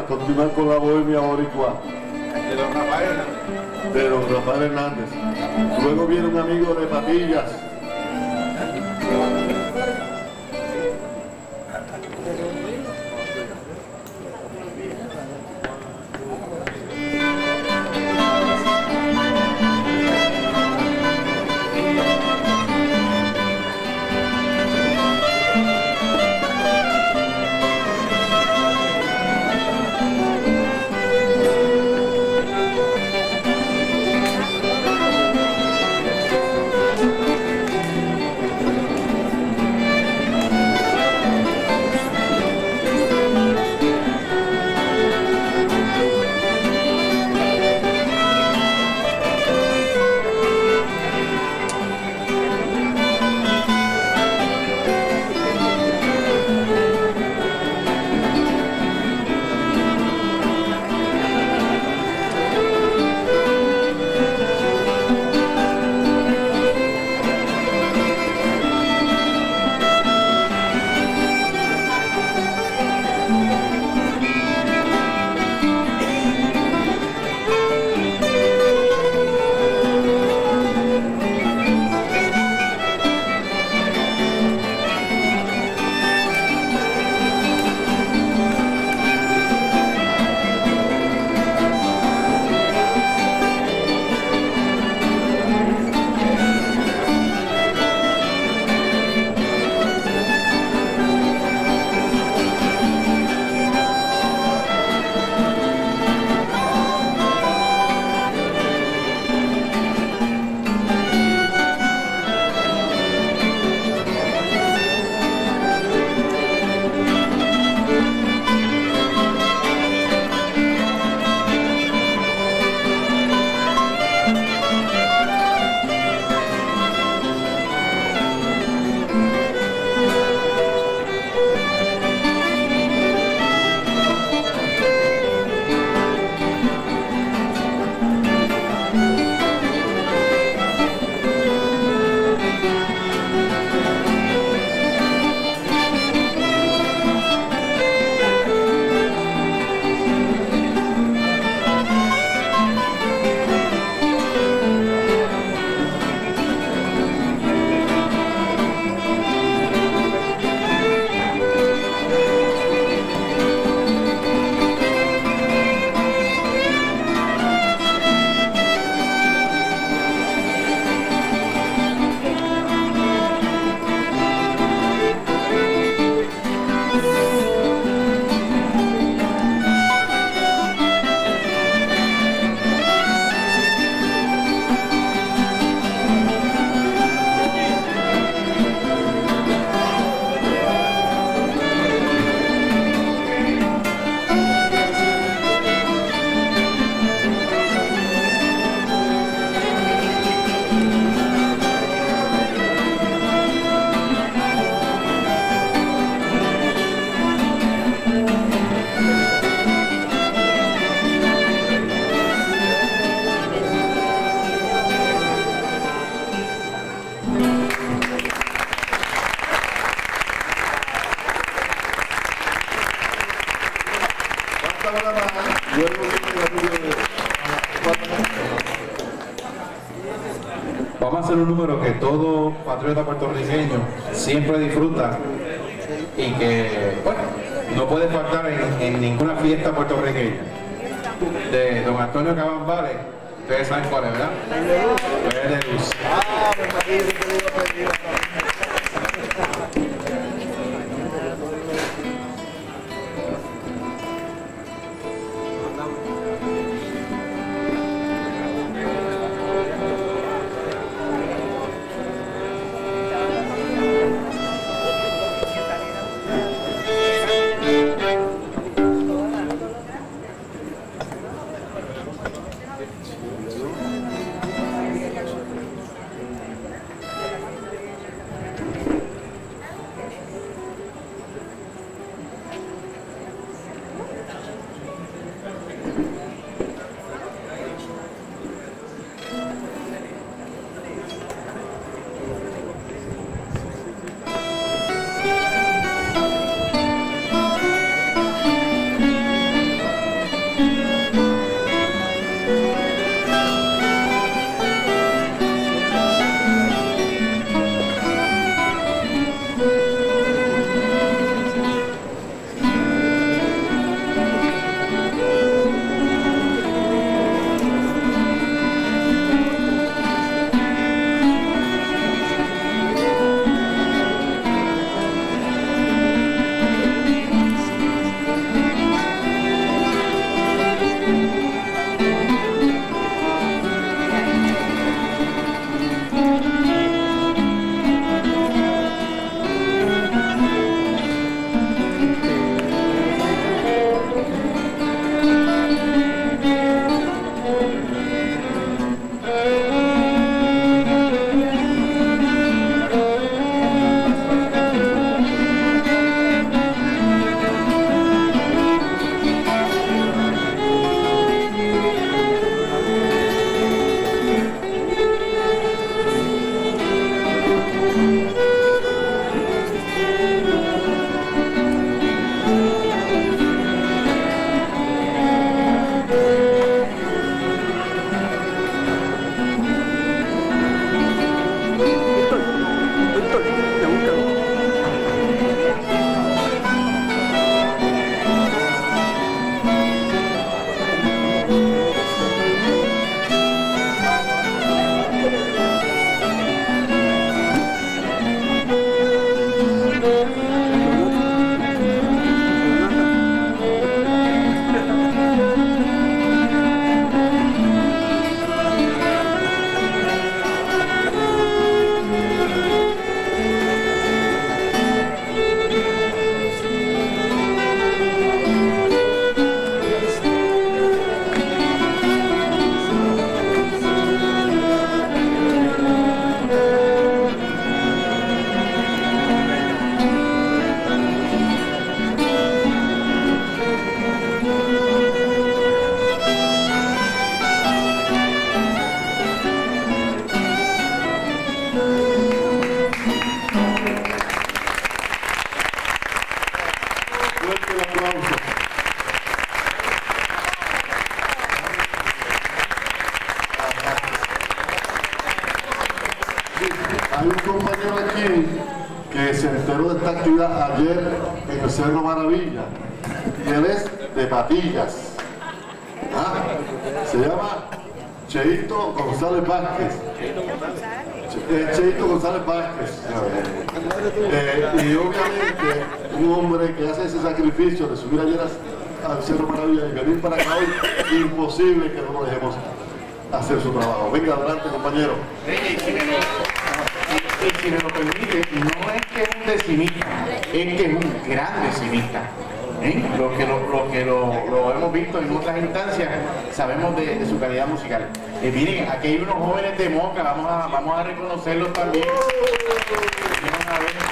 continuar con la bohemia boricua De don Rafael Hernández. de don Rafael Hernández. Luego viene un amigo de Patillas. Vamos a hacer un número que todo patriota puertorriqueño siempre disfruta y que, bueno, no puede faltar en ninguna fiesta puertorriqueña. De don Antonio Cabambales, ustedes saben cuál es, ¿verdad? De Luz. hay un compañero aquí que se enteró de esta actividad ayer en el Cerro Maravilla y él es de Patillas. Se llama Cheito González Vázquez. Cheito González Vázquez. Y obviamente un hombre que hace ese sacrificio de subir ayer al Cerro Maravilla y venir para acá hoy, imposible que no lo dejemos hacer su trabajo. Venga, adelante, compañero. Y si me lo permite, no es que es un decimista, es que es un gran decimista. Lo que lo hemos visto en otras instancias, sabemos de su calidad musical. Miren, aquí hay unos jóvenes de Moca, vamos a reconocerlos también. Vamos a ver.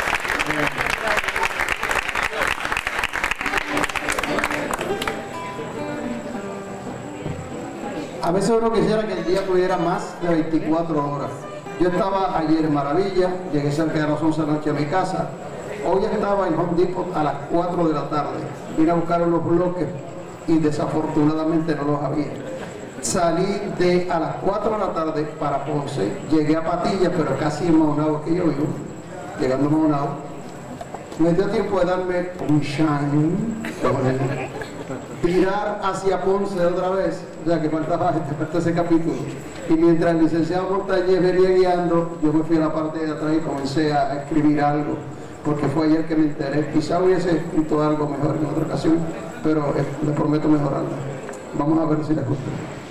A veces uno quisiera que el día tuviera más de 24 horas. Yo estaba ayer en Maravilla, llegué cerca de las 11 de la noche a mi casa. Hoy estaba en Home Depot a las 4 de la tarde. Vine a buscar unos bloques y desafortunadamente no los había. Salí a las 4 de la tarde para Ponce, llegué a Patillas, pero casi en Maunabo que yo vivo, llegando a Maunabo. Me dio tiempo de darme un shine, tirar hacia Ponce otra vez, ya que faltaba ese capítulo. Y mientras el licenciado Montañez venía guiando, yo me fui a la parte de atrás y comencé a escribir algo, porque fue ayer que me enteré. Quizá hubiese escrito algo mejor en otra ocasión, pero le prometo mejorarlo. Vamos a ver si les gusta.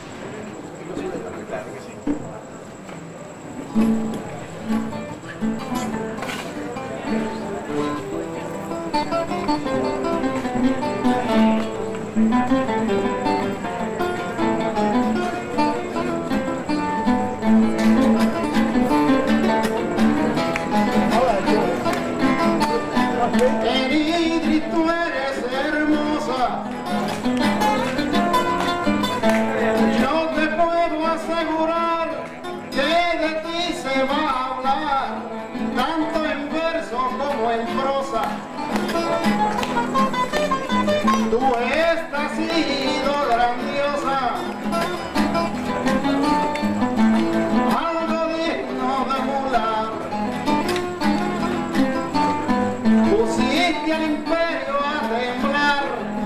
Enidri, tú eres hermosa. Yo te puedo asegurar que de ti se va a hablar, tanto en verso como en prosa. Tú has sido grandiosa, algo digno de emular. Pusiste al imperio a temblar.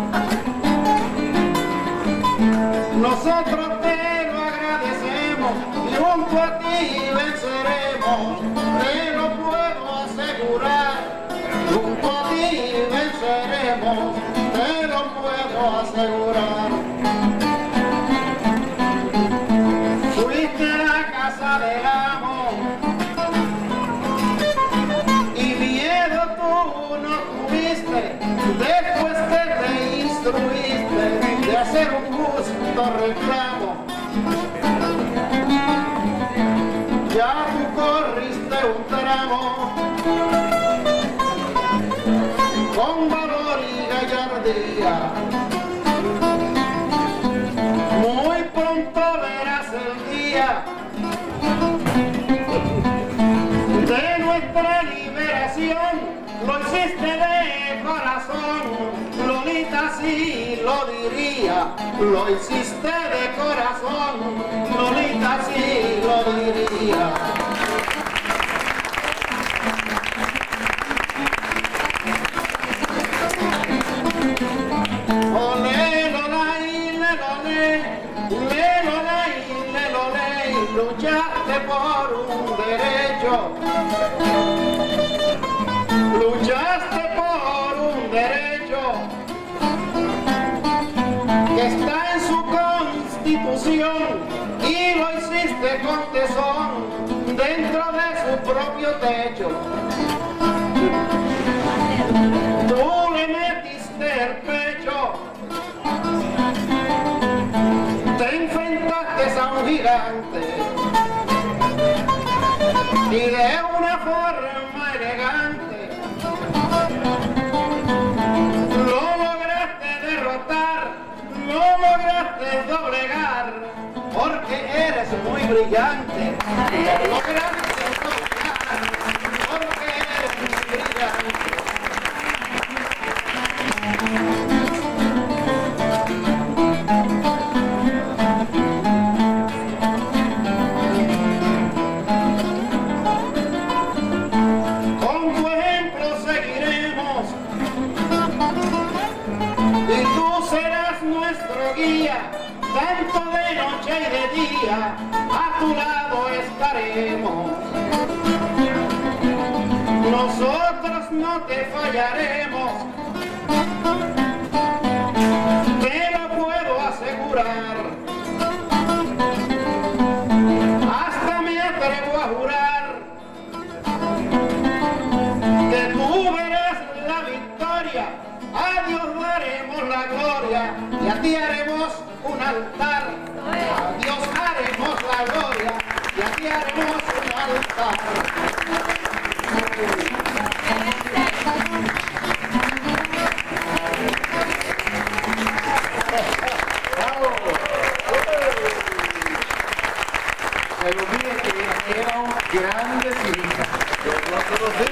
Nosotros te lo agradecemos y junto a ti venceremos. Te lo puedo asegurar, junto a ti venceremos. Te lo puedo asegurar. Fuiste a la casa del amo y miedo tú no tuviste, después que te instruiste de hacer un justo reclamo. Ya tú corriste un tramo con valor y gallardía. Muy pronto verás el día de nuestra liberación. Lo hiciste de corazón, Lolita sí lo diría. Lo hiciste de corazón, Lolita sí lo diría. Luchaste por un derecho, luchaste por un derecho que está en su constitución y lo hiciste con tesón dentro de su propio techo. Tú le metiste el pecho, te enfrentaste a un gigante y de una forma elegante lo lograste derrotar, lo lograste doblegar, porque eres muy brillante. Lo lograste doblegar, porque eres muy brillante. día a tu lado estaremos. Nosotros no te fallaremos, te lo puedo asegurar. Hasta me atrevo a jurar que tú verás la victoria, a Dios daremos la gloria y a ti haremos un altar. A Dios haremos la gloria y a ti haremos un altar. Se lo dije que eran grandes hijas.